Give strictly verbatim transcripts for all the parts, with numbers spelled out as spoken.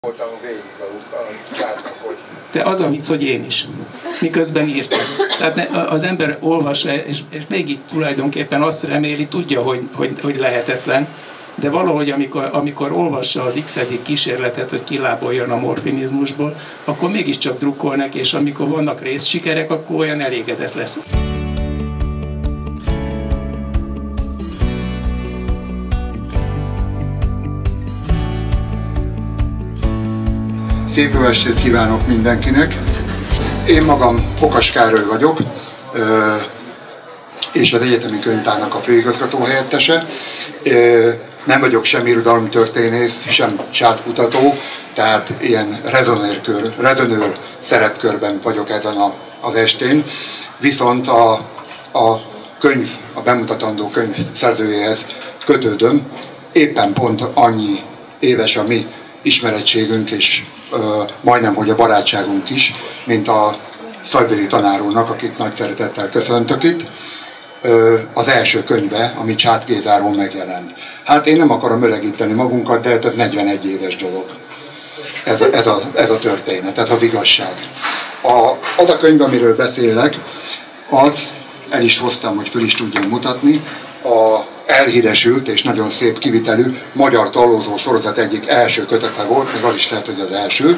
Voltam végig a csátnak, hogy... De az a vicc, hogy én is. Miközben írtam. Tehát az ember olvassa, és, és még itt tulajdonképpen azt reméli, tudja, hogy, hogy, hogy lehetetlen, de valahogy amikor, amikor olvassa az x-edik kísérletet, hogy kiláboljon a morfinizmusból, akkor mégiscsak drukkol neki, és amikor vannak részsikerek, akkor olyan elégedett lesz. Szép jó estét kívánok mindenkinek! Én magam Pokas Károly vagyok, és az Egyetemi Könyvtárnak a főigazgató helyettese. Nem vagyok sem irodalomtörténész, sem sátkutató, tehát ilyen rezonőr, rezonőr szerepkörben vagyok ezen a, az estén. Viszont a, a könyv, a bemutatandó könyv szerzőjéhez kötődöm. Éppen pont annyi éves a mi ismerettségünk, és ö, majdnem, hogy a barátságunk is, mint a Szajbéli tanár úrnak, akit nagy szeretettel köszöntök itt, ö, az első könyve, ami Csát Gézáról megjelent. Hát én nem akarom öregíteni magunkat, de ez negyvenegy éves dolog. Ez a, ez a, ez a történet, ez az igazság. A, az a könyv, amiről beszélek, az, el is hoztam, hogy föl is tudjam mutatni, a elhíresült és nagyon szép kivitelű magyar tallózó sorozat egyik első kötete volt, még az is lehet, hogy az első,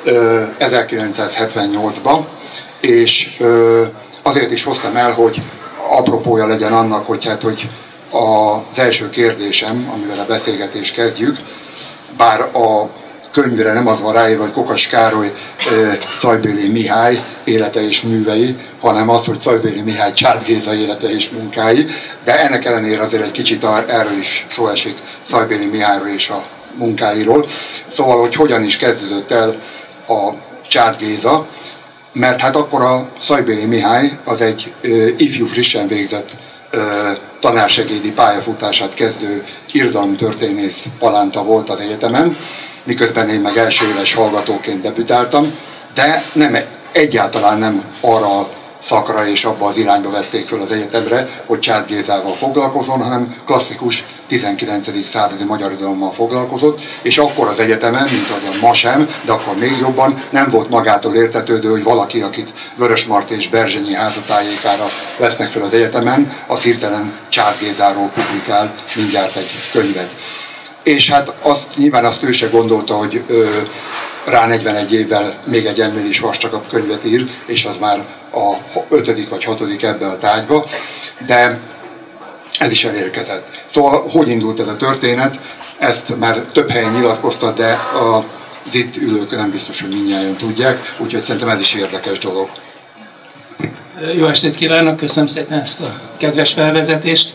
ezerkilencszázhetvennyolcban, és azért is hoztam el, hogy apropója legyen annak, hogy, hát, hogy az első kérdésem, amivel a beszélgetést kezdjük, bár a könyvre nem az van ráírva, hogy Pokas Károly, Szajbéli Mihály élete és művei, hanem az, hogy Szajbéli Mihály Csát Géza élete és munkái, de ennek ellenére azért egy kicsit erről is szó esik, Szajbéli Mihályról és a munkáiról. Szóval, hogy hogyan is kezdődött el a Csát Géza, mert hát akkor a Szajbéli Mihály az egy ö, ifjú frissen végzett ö, tanársegédi pályafutását kezdő irodalomtörténész palánta volt az egyetemen, miközben én meg első éves hallgatóként debütáltam, de nem, egyáltalán nem arra a szakra és abba az irányba vették föl az egyetemre, hogy Csát Gézával foglalkozzon, hanem klasszikus tizenkilencedik századi magyar irodalommal foglalkozott, és akkor az egyetemen, mint ahogyan ma sem, de akkor még jobban nem volt magától értetődő, hogy valaki, akit Vörösmarty és Berzsenyi házatájékára vesznek fel az egyetemen, az hirtelen Csát Gézáról publikál mindjárt egy könyvet. És hát azt, nyilván azt ő se gondolta, hogy ö, rá negyvenegy évvel még egy ennél is vastagabb könyvet ír, és az már a ötödik vagy hatodik ebbe a tárgyba, de ez is elérkezett. Szóval hogy indult ez a történet, ezt már több helyen nyilatkoztat, de az itt ülők nem biztos, hogy mindnyájan tudják, úgyhogy szerintem ez is érdekes dolog. Jó estét kívánok, köszönöm szépen ezt a kedves felvezetést.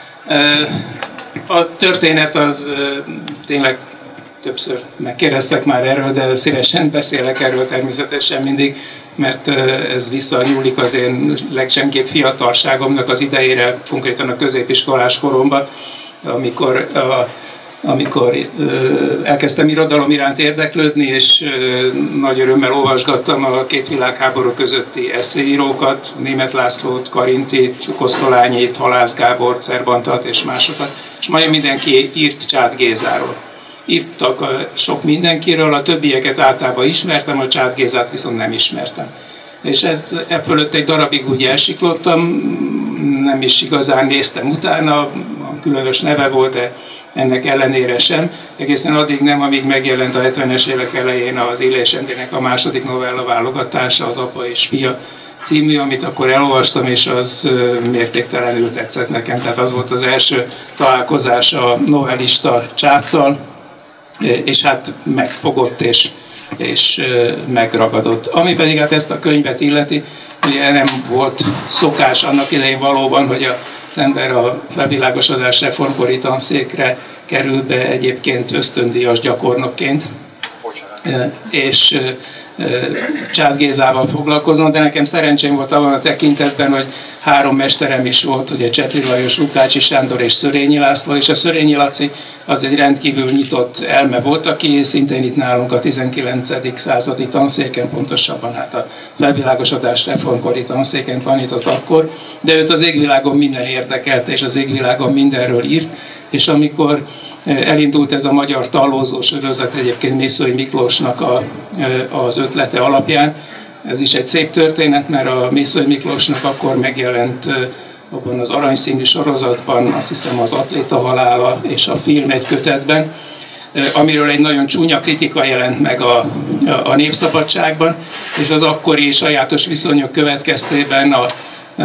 A történet az tényleg többször megkérdeztek már erről, de szívesen beszélek erről természetesen mindig, mert ez visszanyúlik az én legcsenkébb fiatalságomnak az idejére, konkrétan a középiskolás koromban, amikor, a, amikor elkezdtem irodalom iránt érdeklődni, és nagy örömmel olvasgattam a két világháború közötti esszéírókat, Németh Lászlót, Karintit, Kosztolányit, Halász Gábort, Cervantat és másokat, és majdnem mindenki írt Csát Gézáról. Írtak sok mindenkiről, a többieket általában ismertem, a Csát Gézát viszont nem ismertem. És ez, e fölött egy darabig úgy elsiklottam, nem is igazán néztem utána, a különös neve volt, de ennek ellenére sem. Egészen addig nem, amíg megjelent a hetvenes évek elején az Illés Endének a második novella válogatása, az Apa és Fia című, amit akkor elolvastam, és az mértéktelenül tetszett nekem. Tehát az volt az első találkozás a novellista Csáttal, és hát megfogott és, és megragadott. Ami pedig hát ezt a könyvet illeti, ugye nem volt szokás annak idején valóban, hogy az ember a felvilágosodás reformkori tanszékre kerül be egyébként ösztöndíjas gyakornokként, és Csát Gézával foglalkozom, de nekem szerencsém volt abban a tekintetben, hogy három mesterem is volt, ugye Csetri Lajos, Lukácsi Sándor és Szörényi László, és a Szörényi Laci az egy rendkívül nyitott elme volt, aki szintén itt nálunk a tizenkilencedik századi tanszéken, pontosabban hát a felvilágosodás reformkori tanszéken tanított akkor, de őt az égvilágon minden érdekelte, és az égvilágon mindenről írt, és amikor elindult ez a magyar tallózó sorozat egyébként Mészöly Miklósnak a, az ötlete alapján. Ez is egy szép történet, mert a Mészöly Miklósnak akkor megjelent abban az aranyszínű sorozatban, azt hiszem az Atléta halála és a film egy kötetben, amiről egy nagyon csúnya kritika jelent meg a, a Népszabadságban, és az akkori sajátos viszonyok következtében a,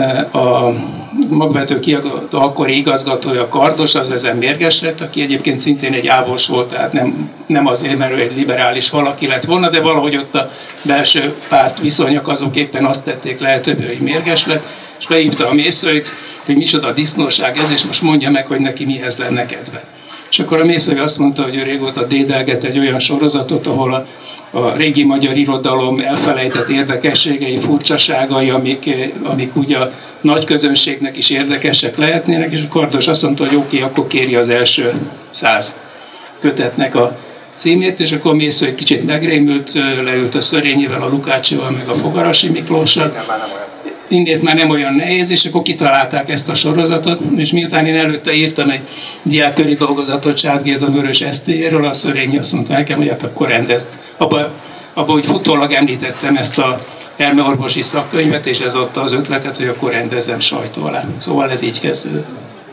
a magvető kiadó akkori igazgatója Kardos, az ezen mérges lett, aki egyébként szintén egy ávos volt, tehát nem, nem azért, mert ő egy liberális valaki lett volna, de valahogy ott a belső párt viszonyok azok éppen azt tették lehetővé, hogy mérges lett, és behívta a Mészölyt, hogy micsoda disznóság ez, és most mondja meg, hogy neki mihez lenne kedve. És akkor a Mészöly azt mondta, hogy ő régóta dédelget egy olyan sorozatot, ahol a, a régi magyar irodalom elfelejtett érdekességei, furcsaságai, amik, amik ugye a nagy közönségnek is érdekesek lehetnének, és a Kardos azt mondta, hogy oké, okay, akkor kéri az első száz kötetnek a címét, és akkor Mészöly kicsit megrémült, leült a Szörényivel, a Lukácsival, meg a Fogarasi Miklóssal. Innét már nem olyan nehéz, és akkor kitalálták ezt a sorozatot, és miután én előtte írtam egy diákköri dolgozatot Csád Géza Vörös Esztéjéről, a Szörényi azt mondta nekem, hogy hát akkor rendezd. Abba, abba úgy futólag említettem ezt a elmeorvosi szakkönyvet, és ez adta az ötletet, hogy akkor rendezzem sajtó alá. Szóval ez így kezdődött.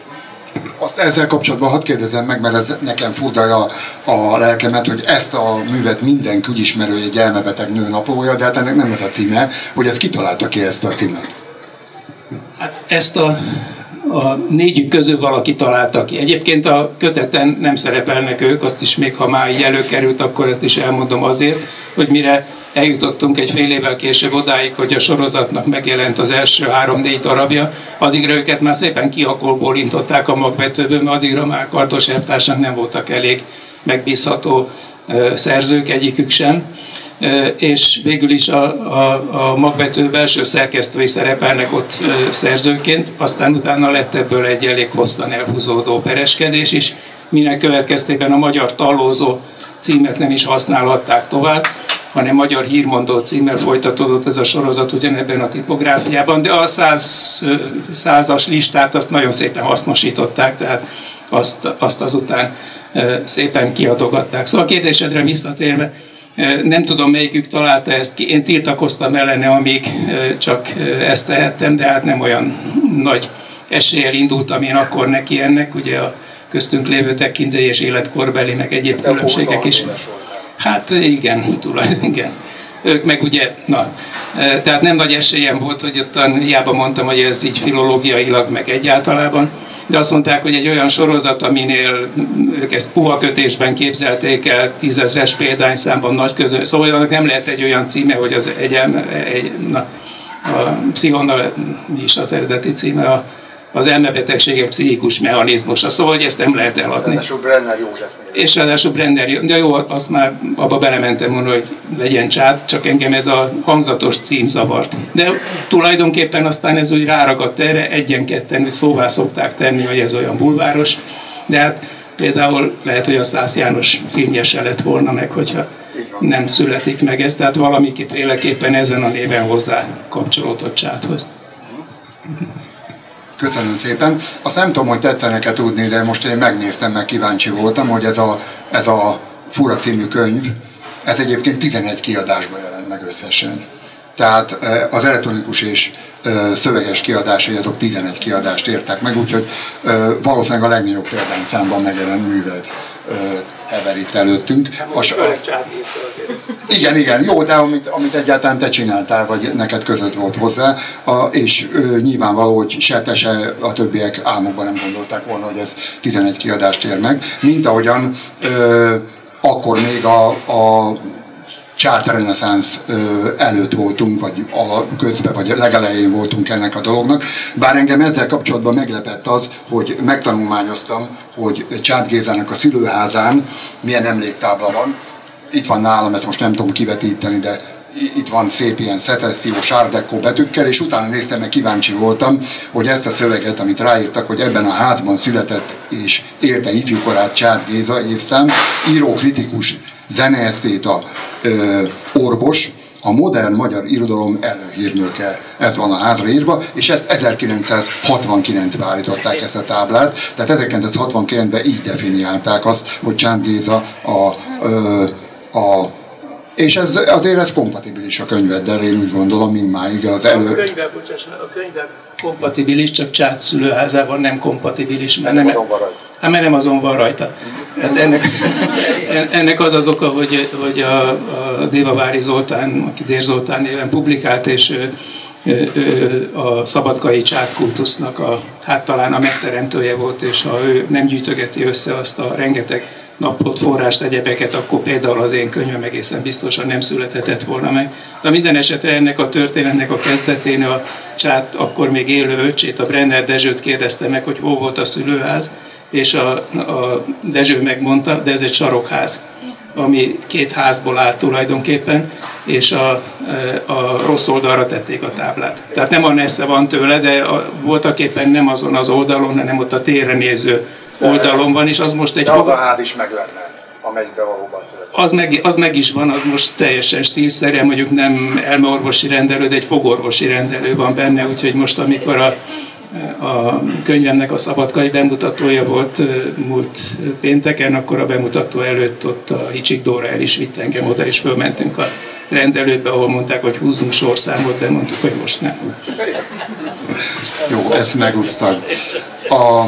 Azt ezzel kapcsolatban hadd kérdezem meg, mert ez nekem furdalja a lelkemet, hogy ezt a művet minden kügyismerő egy elmebeteg nő naplója, de hát ennek nem ez a címe, hogy ezt kitalálta ki ezt a címet. Hát ezt a, a négyük közül valaki találta ki. Egyébként a köteten nem szerepelnek ők, azt is még ha már így előkerült, akkor ezt is elmondom azért, hogy mire eljutottunk egy fél évvel később odáig, hogy a sorozatnak megjelent az első három-négy darabja, addigra őket már szépen kiakolbólintották a magvetőből, mert addigra már Kardos elvtársak nem voltak elég megbízható szerzők, egyikük sem. És végül is a, a, a magvető belső szerkesztői szerepelnek ott szerzőként, aztán utána lett ebből egy elég hosszan elhúzódó pereskedés is, minek következtében a magyar tallózó címet nem is használhatták tovább, hanem magyar hírmondó címmel folytatódott ez a sorozat ugyanebben a tipográfiában, de a száz, százas listát azt nagyon szépen hasznosították, tehát azt, azt azután szépen kiadogatták. Szóval a kérdésedre visszatérve, nem tudom, melyikük találta ezt ki. Én tiltakoztam ellene, amíg csak ezt tehettem, de hát nem olyan nagy eséllyel indultam én akkor neki ennek. Ugye a köztünk lévő tekintély és életkorbeli, meg egyéb de különbségek is. Hát igen, tulajdonképpen igen. Ők meg ugye, na, tehát nem nagy esélyem volt, hogy ottan hiába mondtam, hogy ez így filológiailag, meg egyáltalában, de azt mondták, hogy egy olyan sorozat, aminél ők ezt puha kötésben képzelték el, tízezres példányszámban nagy közön, szóval annak nem lehet egy olyan címe, hogy az egy, egy na, a pszichona, mi is az eredeti címe, a, az elmebetegségek pszichikus mechanizmusa, szóval hogy ezt nem lehet eladni. Ráadásul Brenner József. És ráadásul Brenner, de jó, azt már abba belementem volna, hogy legyen Csád, csak engem ez a hangzatos cím zavart. De tulajdonképpen aztán ez úgy ráragadt erre, egyen-ketten, hogy szóvá szokták tenni, hogy ez olyan bulváros, de hát például lehet, hogy a Szász János filmje se lett volna meg, hogyha nem születik meg ez, tehát valamikit éleképpen ezen a néven hozzá kapcsolódott Csádhoz. Köszönöm szépen. Azt nem tudom, hogy tetszenek-e tudni, de most én megnéztem, meg kíváncsi voltam, hogy ez a, ez a Fura című könyv, ez egyébként tizenegy kiadásban jelent meg összesen. Tehát az elektronikus és szöveges kiadásai, azok tizenegy kiadást értek meg, úgyhogy valószínűleg a legnagyobb példányszámban megjelent műved hever itt előttünk. A, igen, igen, jó, de amit, amit egyáltalán te csináltál, vagy neked között volt hozzá, a, és ö, nyilvánvaló, hogy se te, se a többiek álmokban nem gondolták volna, hogy ez tizenegy kiadást ér meg, mint ahogyan ö, akkor még a, a Csád reneszánsz előtt voltunk, vagy a közben, vagy legelején voltunk ennek a dolognak. Bár engem ezzel kapcsolatban meglepett az, hogy megtanulmányoztam, hogy Csád Gézának a szülőházán milyen emléktábla van. Itt van nálam, ezt most nem tudom kivetíteni, de itt van szép ilyen szecessziós art deco betűkkel, és utána néztem, meg kíváncsi voltam, hogy ezt a szöveget, amit ráírtak, hogy ebben a házban született és érte ifjúkorát Csád Géza évszám, író, kritikus, zeneesztéta, orvos, a modern magyar irodalom előhírnöke. Ez van a házra írva, és ezt ezerkilencszázhatvankilencben állították ezt a táblát, tehát ezerkilencszázhatvankilencben így definiálták azt, hogy Csánd Géza a, a, a és ez, azért ez kompatibilis a könyveddel, én úgy gondolom, mindmáig az elő... A könyvvel, bocsáss meg, a könyvvel kompatibilis, csak Csád szülőházában nem kompatibilis, mert nem, azon van rajta. Hát, mert nem azon van rajta. Hát ennek, ennek az az oka, hogy, hogy a, a Dévavári Zoltán, aki Dér Zoltán néven publikált, és ő, ő, a szabadkai csátkultusznak a, hát talán a megteremtője volt, és ha ő nem gyűjtögeti össze azt a rengeteg naplót, forrást, egyebeket, akkor például az én könyvem egészen biztosan nem születhetett volna meg. De minden esetre ennek a történetnek a kezdetén a Csát akkor még élő öccsét, a Brenner Dezsőt kérdezte meg, hogy hol volt a szülőház, és a, a Dezső megmondta, de ez egy sarokház, ami két házból áll tulajdonképpen, és a, a rossz oldalra tették a táblát. Tehát nem a messze van tőle, de a, voltaképpen nem azon az oldalon, hanem ott a térre néző oldalon van, és az most egy... De az a ház is meg lenne, amelyikbe valóban született. Az meg, az meg is van, az most teljesen stílszerűen, mondjuk nem elmeorvosi rendelő, de egy fogorvosi rendelő van benne, úgyhogy most, amikor a, a könyvemnek a szabadkai bemutatója volt múlt pénteken, akkor a bemutató előtt ott a Hicsik Dóra el is vitt engem oda, és fölmentünk a rendelőbe, ahol mondták, hogy húzzunk sorszámot, de mondtuk, hogy most nem. Jó, ezt megúsztad. A...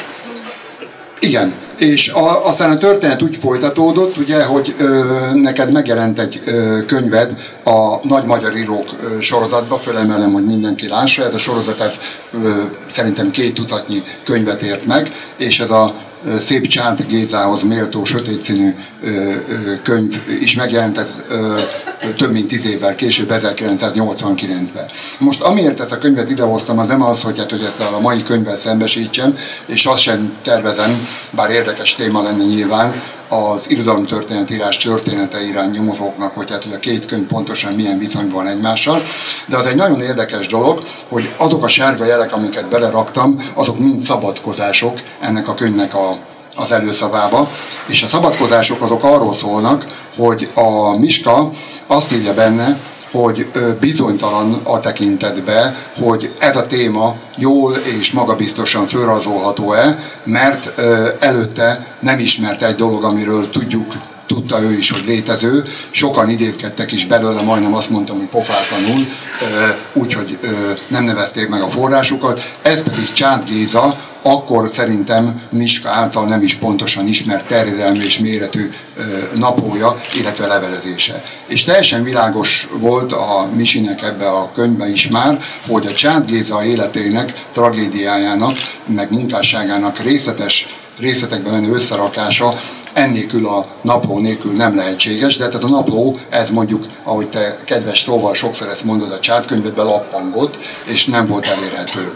Igen, és a, aztán a történet úgy folytatódott, ugye, hogy ö, neked megjelent egy ö, könyved a Nagy Magyar Írók ö, sorozatba, fölemelem, hogy mindenki lássa, ez a sorozat ez, ö, szerintem két tucatnyi könyvet ért meg, és ez a ö, Szép Csánd Gézához méltó sötétszínű ö, ö, könyv is megjelent, ez ö, több mint tíz évvel később, ezerkilencszáznyolcvankilencben. Most amiért ezt a könyvet idehoztam, az nem az, hogy, hát, hogy ezzel a mai könyvvel szembesítsem, és azt sem tervezem, bár érdekes téma lenne nyilván, az irodalomtörténetírás története irány nyomozóknak, hogy, hát, hogy a két könyv pontosan milyen viszonyban van egymással, de az egy nagyon érdekes dolog, hogy azok a sárga jelek, amiket beleraktam, azok mind szabadkozások ennek a könyvnek a az előszavába, és a szabadkozások azok arról szólnak, hogy a Miska azt írja benne, hogy bizonytalan a tekintetbe, hogy ez a téma jól és magabiztosan fölrajzolható-e, mert előtte nem ismert egy dolog, amiről tudjuk, tudta ő is, hogy létező. Sokan idézkedtek is belőle, majdnem azt mondtam, hogy pofátlanul, úgyhogy nem nevezték meg a forrásukat. Ez pedig Csánd Géza, akkor szerintem Miska által nem is pontosan ismert terjedelmű és méretű naplója, illetve levelezése. És teljesen világos volt a Misinek ebbe a könyvbe is már, hogy a Csánd Géza életének, tragédiájának, meg munkásságának részletes részletekben menő összerakása ennélkül a napló nélkül nem lehetséges, de hát ez a napló, ez mondjuk, ahogy te kedves szóval sokszor ezt mondod, a Csánd könyvedben lappangott, és nem volt elérhető.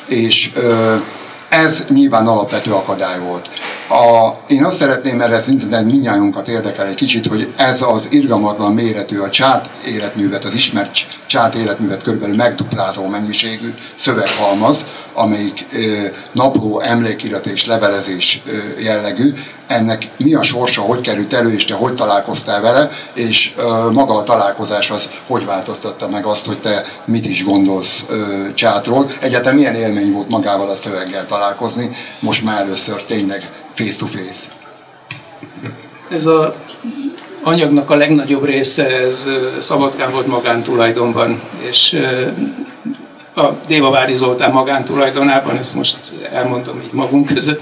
És ö, ez nyilván alapvető akadály volt. A, én azt szeretném, mert ez mindnyájunkat érdekel egy kicsit, hogy ez az irgalmatlan méretű, a Csánd életművet, az ismert Csánd életművet körülbelül megduplázó mennyiségű szöveghalmaz, amelyik e, napló, emlékirat és levelezés e, jellegű. Ennek mi a sorsa, hogy került elő, és te hogy találkoztál vele, és e, maga a találkozás az hogy változtatta meg azt, hogy te mit is gondolsz e, Csádról. Egyáltalán milyen élmény volt magával a szöveggel találkozni, most már először tényleg face to face. Ez a anyagnak a legnagyobb része, ez Szabadkán volt magántulajdonban, és a Dévavári Zoltán magántulajdonában, ezt most elmondom így magunk között,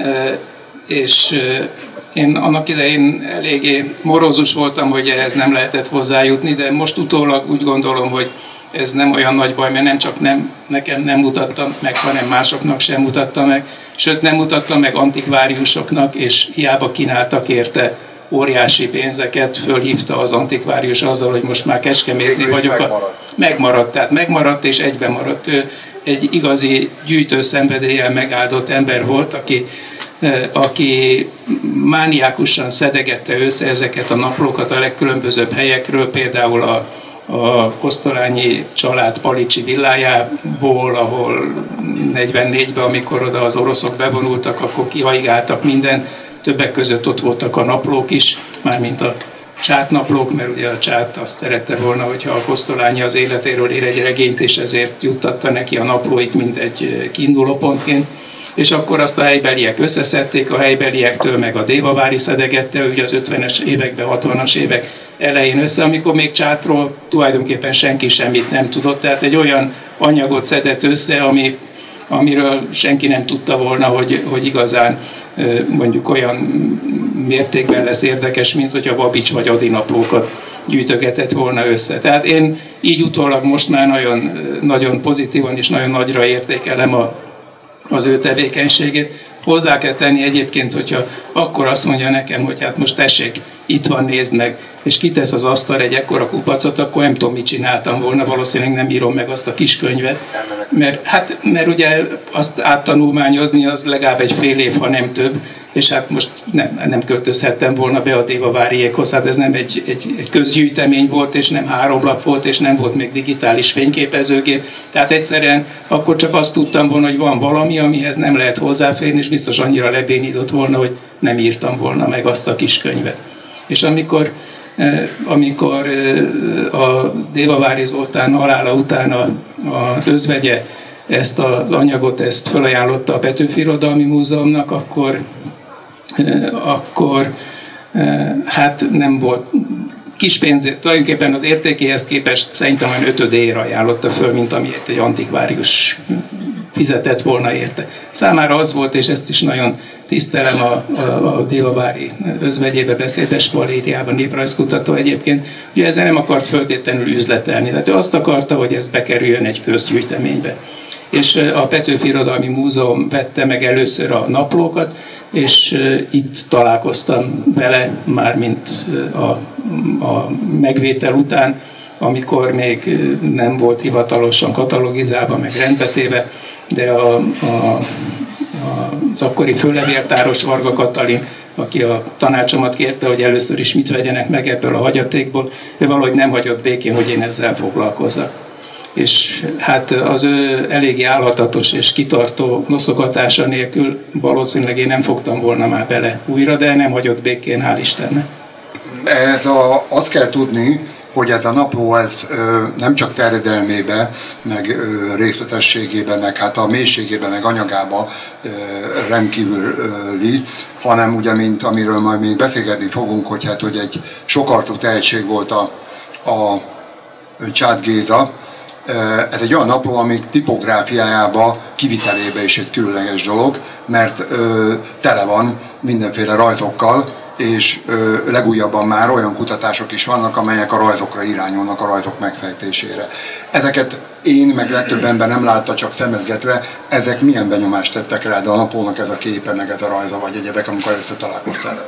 és én annak idején eléggé morózus voltam, hogy ehhez nem lehetett hozzájutni, de most utólag úgy gondolom, hogy ez nem olyan nagy baj, mert nem csak nem, nekem nem mutattam meg, hanem másoknak sem mutatta meg, sőt nem mutatta meg antikváriusoknak, és hiába kínáltak érte óriási pénzeket, fölhívta az antikvárius azzal, hogy most már Kecskemétnél vagyok. Megmaradt. megmaradt, tehát megmaradt és egyben maradt. Ő egy igazi gyűjtő szenvedéllyel megáldott ember volt, aki, aki mániákusan szedegette össze ezeket a naplókat a legkülönbözőbb helyekről, például a a Kosztolányi család Palicsi villájából, ahol negyvennégyben, amikor oda az oroszok bevonultak, akkor kihaigáltak minden. Többek között ott voltak a naplók is, mármint a csátnaplók, mert ugye a Csát azt szerette volna, hogyha a Kosztolányi az életéről ír egy regényt, és ezért juttatta neki a naplóit, mint egy kiindulópontként. És akkor azt a helybeliek összeszedték, a helybeliektől meg a Dévavári szedegette, ugye az ötvenes években, hatvanas évek elején össze, amikor még Csátról tulajdonképpen senki semmit nem tudott, tehát egy olyan anyagot szedett össze, ami, amiről senki nem tudta volna, hogy, hogy igazán mondjuk olyan mértékben lesz érdekes, mint hogy a Babics vagy Adi naplókat gyűjtögetett volna össze. Tehát én így utólag most már nagyon, nagyon pozitívan és nagyon nagyra értékelem a, az ő tevékenységét. Hozzá kell tenni egyébként, hogyha akkor azt mondja nekem, hogy hát most tessék, itt van, nézd meg, és kitesz az asztalra egy ekkora kupacot, akkor nem tudom, mit csináltam volna, valószínűleg nem írom meg azt a kis könyvet. Mert, hát, mert ugye azt áttanulmányozni az legalább egy fél év, ha nem több, és hát most nem, nem költözhettem volna be a Dévaváriékhoz, hát ez nem egy, egy, egy közgyűjtemény volt, és nem három lap volt, és nem volt még digitális fényképezőgép. Tehát egyszerűen akkor csak azt tudtam volna, hogy van valami, amihez nem lehet hozzáférni, és biztos annyira lebénított volna, hogy nem írtam volna meg azt a kis könyvet. És amikor, amikor a Dévavári Zoltán halála után az özvegye ezt az anyagot, ezt felajánlotta a Petőfi Irodalmi Múzeumnak, akkor, akkor hát nem volt kis pénzért, tulajdonképpen az értékéhez képest szerintem olyan ötödéért ajánlotta föl, mint amiért egy antikvárius fizetett volna érte. Számára az volt, és ezt is nagyon tisztelem, a, a, a Dévavári özvegyébe, Beszédes Valériában, néprajzkutató egyébként, hogy ezzel nem akart föltétlenül üzletelni. Tehát ő azt akarta, hogy ez bekerüljön egy közgyűjteménybe. És a Petőfi Irodalmi Múzeum vette meg először a naplókat, és itt találkoztam vele, már mint a, a megvétel után, amikor még nem volt hivatalosan katalogizálva, meg rendbetéve, de a, a, az akkori főlevéltáros Varga Katalin, aki a tanácsomat kérte, hogy először is mit vegyenek meg ebből a hagyatékból, ő valahogy nem hagyott békén, hogy én ezzel foglalkozzak. És hát az ő eléggé állhatatos és kitartó noszogatása nélkül valószínűleg én nem fogtam volna már bele újra, de nem hagyott békén, hál' Istennek. Ez a, azt kell tudni, hogy ez a napló ez ö, nem csak terjedelmébe, meg ö, részletességében, meg hát a mélységében, meg anyagába ö, rendkívüli, hanem ugye, mint amiről majd még beszélgetni fogunk, hogy hát, hogy egy sokartú tehetség volt a, a Csát Géza. Ez egy olyan napló, ami tipográfiájába, kivitelébe is egy különleges dolog, mert ö, tele van mindenféle rajzokkal, és ö, legújabban már olyan kutatások is vannak, amelyek a rajzokra irányulnak, a rajzok megfejtésére. Ezeket én, meg legtöbb ember nem látta, csak szemezgetve, ezek milyen benyomást tettek rá, de a naplónak ez a képe, meg ez a rajza, vagy egyebek, amikor először találkoztál?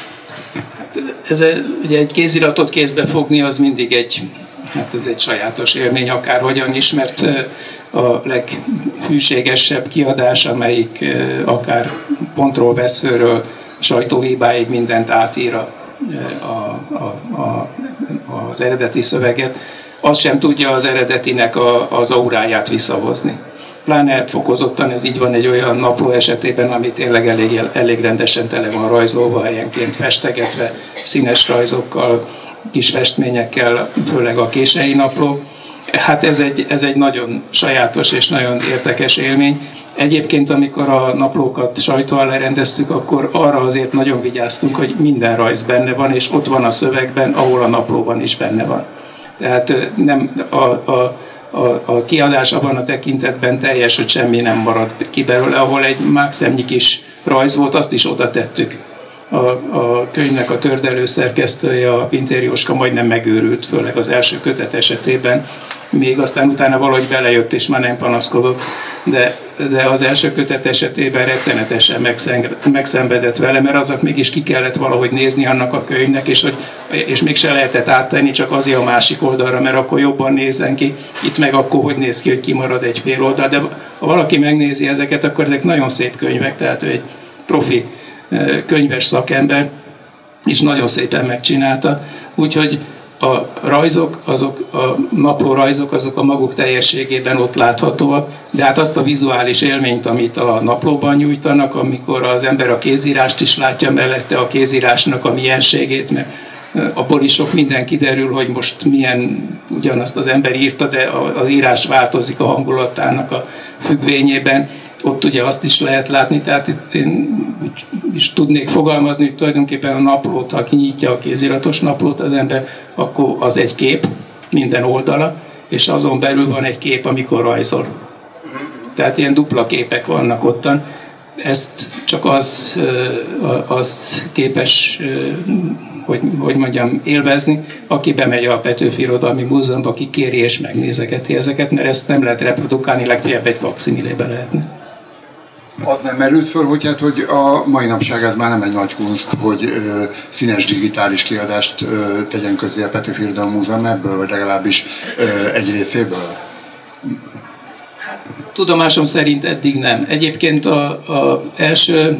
Hát ez ugye egy kéziratot kézbe fogni, az mindig egy, hát ez egy sajátos élmény akárhogyan is, mert a leghűségesebb kiadás, amelyik akár pontról, veszőről, sajtóhibáig mindent átír a, a, a, a, az eredeti szöveget, az sem tudja az eredetinek a, az auráját visszahozni. Pláne fokozottan ez így van egy olyan napló esetében, ami tényleg elég, elég rendesen tele van rajzolva, helyenként festegetve, színes rajzokkal, kis festményekkel, főleg a kései napló. Hát ez egy, ez egy nagyon sajátos és nagyon érdekes élmény. Egyébként, amikor a naplókat sajtó alá rendeztük, akkor arra azért nagyon vigyáztunk, hogy minden rajz benne van, és ott van a szövegben, ahol a naplóban is benne van. Tehát nem, a, a, a, a kiadás abban a tekintetben teljes, hogy semmi nem marad ki belőle, ahol egy mákszemnyi kis rajz volt, azt is oda tettük. A, a könyvnek a tördelő szerkesztője, a Pintér Jóska majdnem megőrült, főleg az első kötet esetében, még aztán utána valahogy belejött és már nem panaszkodott, de, de az első kötet esetében rettenetesen megszenvedett vele, mert azok mégis ki kellett valahogy nézni annak a könyvnek, és, hogy, és mégse lehetett áttenni csak azért a másik oldalra, mert akkor jobban nézzen ki, itt meg akkor hogy néz ki, hogy kimarad egy fél oldal, de ha valaki megnézi ezeket, akkor ezek nagyon szép könyvek, tehát ő egy profi könyves szakember, és nagyon szépen megcsinálta, úgyhogy a rajzok, azok, a napló rajzok, azok a maguk teljességében ott láthatóak, de hát azt a vizuális élményt, amit a naplóban nyújtanak, amikor az ember a kézírást is látja mellette, a kézírásnak a mienségét, mert abból is sok minden kiderül, hogy most milyen, ugyanazt az ember írta, de az írás változik a hangulatának a függvényében. Ott ugye azt is lehet látni, tehát itt én úgy is tudnék fogalmazni, hogy tulajdonképpen a naplót, ha kinyitja a kéziratos naplót az ember, akkor az egy kép, minden oldala, és azon belül van egy kép, amikor rajzol. Tehát ilyen dupla képek vannak ottan. Ezt csak az, az képes, hogy, hogy mondjam, élvezni, aki bemegy a Petőfi Irodalmi Múzeumba, aki kéri és megnézegeti ezeket, mert ezt nem lehet reprodukálni, legfeljebb egy fakszimilébe lehetne. Az nem merült föl, hogy, hát, hogy a mai napság ez már nem egy nagy kunst, hogy ö, színes digitális kiadást ö, tegyen közzé a Petőfi Irodalmi Múzeum ebből, vagy legalábbis ö, egy részéből? Tudomásom szerint eddig nem. Egyébként az első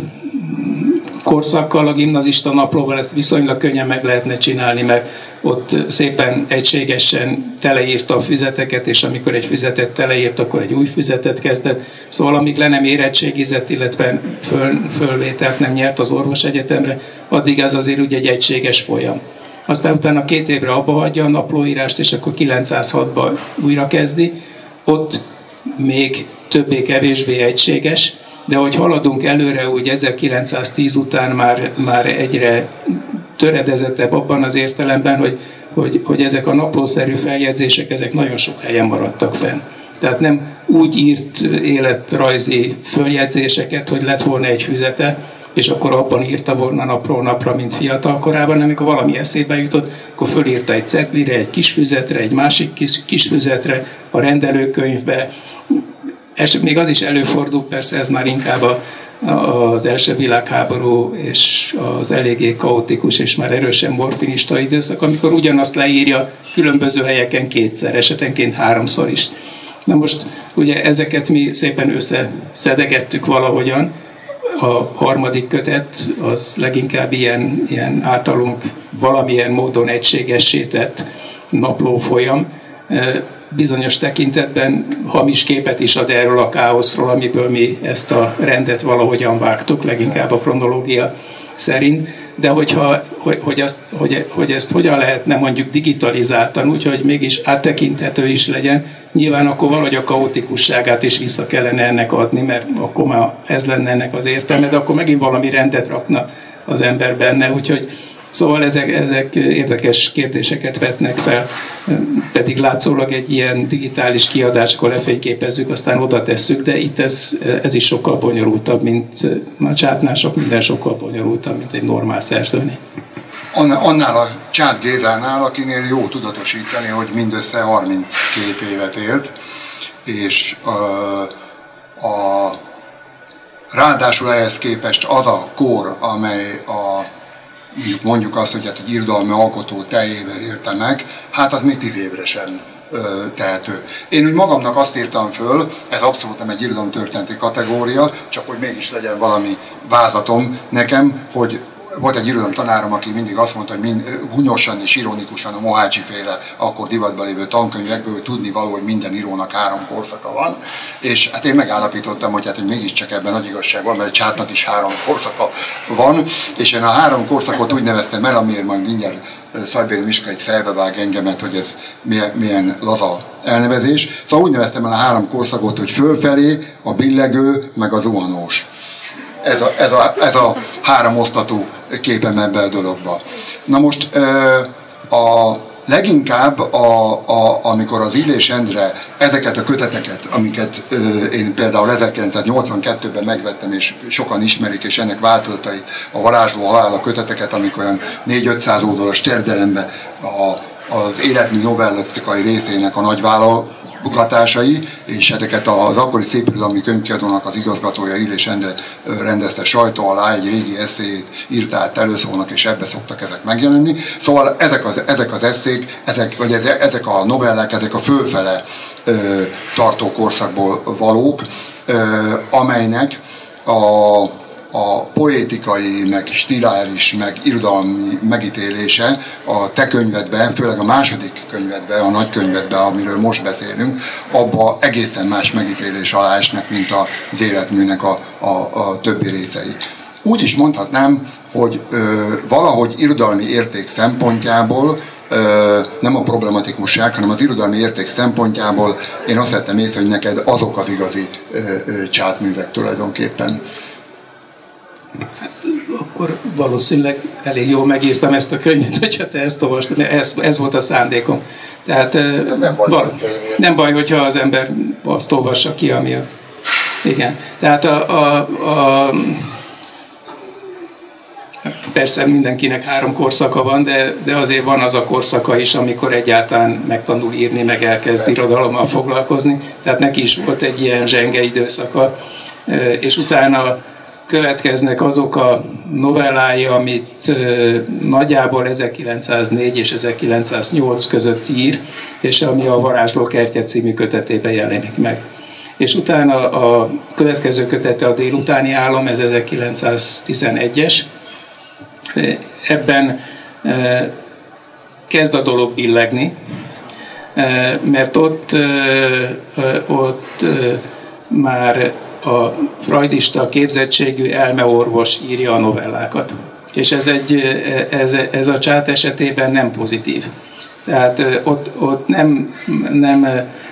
korszakkal, a gimnazista naplóval ezt viszonylag könnyen meg lehetne csinálni, mert ott szépen egységesen teleírta a füzeteket, és amikor egy füzetet teleírt, akkor egy új füzetet kezdett. Szóval amíg le nem érettségizett, illetve föl, fölvételt nem nyert az orvosegyetemre, addig ez azért úgy egy egységes folyam. Aztán utána két évre abba hagyja a naplóírást, és akkor kilencszázhatban újra kezdi. Ott még többé-kevésbé egységes, de hogy haladunk előre, úgy ezerkilencszáztíz után már, már egyre töredezettebb abban az értelemben, hogy, hogy, hogy ezek a naplószerű feljegyzések, ezek nagyon sok helyen maradtak fenn. Tehát nem úgy írt életrajzi följegyzéseket, hogy lett volna egy füzete, és akkor abban írta volna napról napra, mint fiatal korában, amikor valami eszébe jutott, akkor fölírta egy cetlire, egy kis füzetre, egy másik kis, kis füzetre, a rendelőkönyvbe. És még az is előfordul, persze ez már inkább a, az első világháború és az eléggé kaotikus és már erősen morfinista időszak, amikor ugyanazt leírja különböző helyeken kétszer, esetenként háromszor is. Na most ugye ezeket mi szépen összeszedegettük valahogyan. A harmadik kötet az leginkább ilyen, ilyen általunk valamilyen módon egységessé tett naplófolyam. Bizonyos tekintetben hamis képet is ad erről a káoszról, amiből mi ezt a rendet valahogyan vágtuk, leginkább a kronológia szerint. De hogyha, hogy, hogy, azt, hogy, hogy ezt hogyan lehetne mondjuk digitalizáltan, úgyhogy mégis áttekinthető is legyen, nyilván akkor valahogy a kaotikusságát is vissza kellene ennek adni, mert akkor már ez lenne ennek az értelme, de akkor megint valami rendet rakna az ember benne, úgyhogy szóval ezek, ezek érdekes kérdéseket vetnek fel, pedig látszólag egy ilyen digitális kiadáskor lefényképezzük, aztán oda tesszük, de itt ez, ez is sokkal bonyolultabb, mint a Csátnál, sok minden sokkal bonyolultabb, mint egy normál szerzőnél. Annál a Csát Gézánál, akinél jó tudatosítani, hogy mindössze harminckét évet élt, és a, a, ráadásul ehhez képest az a kor, amely a mondjuk azt, hogy hát egy irodalmi alkotó teljével élte meg, hát az még tíz évre sem ö, tehető. Én úgy magamnak azt írtam föl, ez abszolút nem egy irodalomtörténeti kategória, csak hogy mégis legyen valami vázatom nekem, hogy volt egy irodalom tanárom, aki mindig azt mondta, hogy mind, gunyosan és ironikusan a Mohácsi féle akkor divatban lévő tankönyvekből, hogy tudni való, hogy minden írónak három korszaka van, és hát én megállapítottam, hogy hát hogy mégiscsak ebben nagy igazság van, mert egy Csátnak is három korszaka van, és én a három korszakot úgy neveztem el, amiért majd mindjárt Szajbéri Miska egy felbevág engemet, hogy ez milyen, milyen laza elnevezés. Szóval úgy neveztem el a három korszakot, hogy fölfelé, a billegő, meg a zuhanós. Ez a, ez, a, ez a három osztatú képem ebben a dologban. Na most a leginkább, a, a, amikor az Illés Endre ezeket a köteteket, amiket én például ezerkilencszáznyolcvankettőben megvettem, és sokan ismerik, és ennek változatait, a Varázsló halál, a köteteket, amikor olyan négy-ötszáz oldalas terjedelemben a az életmű novellisztikai részének a nagyválogatásai, és ezeket az akkori szépirodalmi könyvkiadónak az igazgatója Illés Endre rendezte sajtó alá, egy régi eszéjét írt át előszónak, és ebbe szoktak ezek megjelenni. Szóval ezek az, ezek az eszék, ezek, vagy ezek a novellák, ezek a fölfele ö, tartó korszakból valók, ö, amelynek a a poétikai, meg stiláris, meg irodalmi megítélése a te könyvedben, főleg a második könyvedben, a nagy könyvedben, amiről most beszélünk, abba egészen más megítélés alá esnek, mint az életműnek a, a, a többi részei. Úgy is mondhatnám, hogy ö, valahogy irodalmi érték szempontjából, ö, nem a problematikusság, hanem az irodalmi érték szempontjából én azt vettem észre, hogy neked azok az igazi ö, ö, csátművek tulajdonképpen. Akkor valószínűleg elég jól megírtam ezt a könyvet, hogyha te ezt olvastad, ez, ez volt a szándékom. Tehát nem baj, val- nem baj, hogyha az ember azt olvassa ki, ami a... Igen. Tehát a, a, a... persze mindenkinek három korszaka van, de, de azért van az a korszaka is, amikor egyáltalán megtanul írni, meg elkezd irodalommal foglalkozni. Tehát neki is volt egy ilyen zsenge időszaka, és utána következnek azok a novellái, amit ö, nagyjából ezerkilencszáznégy és ezerkilencszáznyolc között ír, és ami a Varázslókertje című kötetében jelenik meg. És utána a következő kötete a Délutáni álom, ez ezerkilencszáztizenegyes. Ebben ö, kezd a dolog billegni, ö, mert ott, ö, ö, ott ö, már a freudista képzettségű elmeorvos írja a novellákat. És ez, egy, ez, ez a Csát esetében nem pozitív. Tehát ott, ott nem, nem,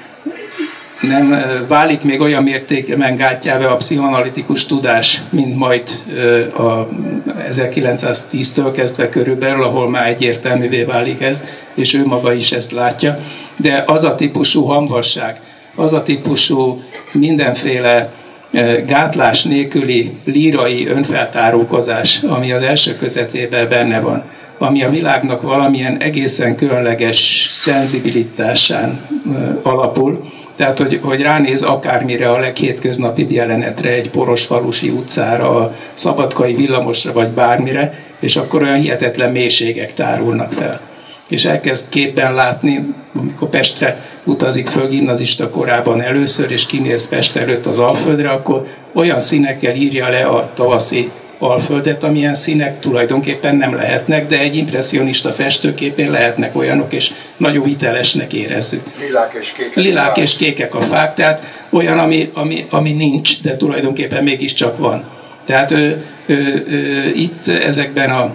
nem válik még olyan mértékben gátjává a pszichoanalitikus tudás, mint majd a ezerkilencszáztíztől kezdve körülbelül, ahol már egyértelművé válik ez, és ő maga is ezt látja. De az a típusú hamvasság, az a típusú mindenféle gátlás nélküli lírai önfeltárulkozás, ami az első kötetében benne van, ami a világnak valamilyen egészen különleges szenzibilitásán alapul, tehát hogy, hogy ránéz akármire, a leghétköznapibb jelenetre, egy poros falusi utcára, a szabadkai villamosra vagy bármire, és akkor olyan hihetetlen mélységek tárulnak fel. És elkezd képben látni, amikor Pestre utazik föl gimnazista korában először, és kinéz Pest előtt az Alföldre, akkor olyan színekkel írja le a tavaszi Alföldet, amilyen színek tulajdonképpen nem lehetnek, de egy impresszionista festőképén lehetnek olyanok, és nagyon hitelesnek érezzük. Lilák és kékek. Lilák és kékek a fák, tehát olyan, ami, ami, ami nincs, de tulajdonképpen mégiscsak van. Tehát ő, ő, ő, itt ezekben a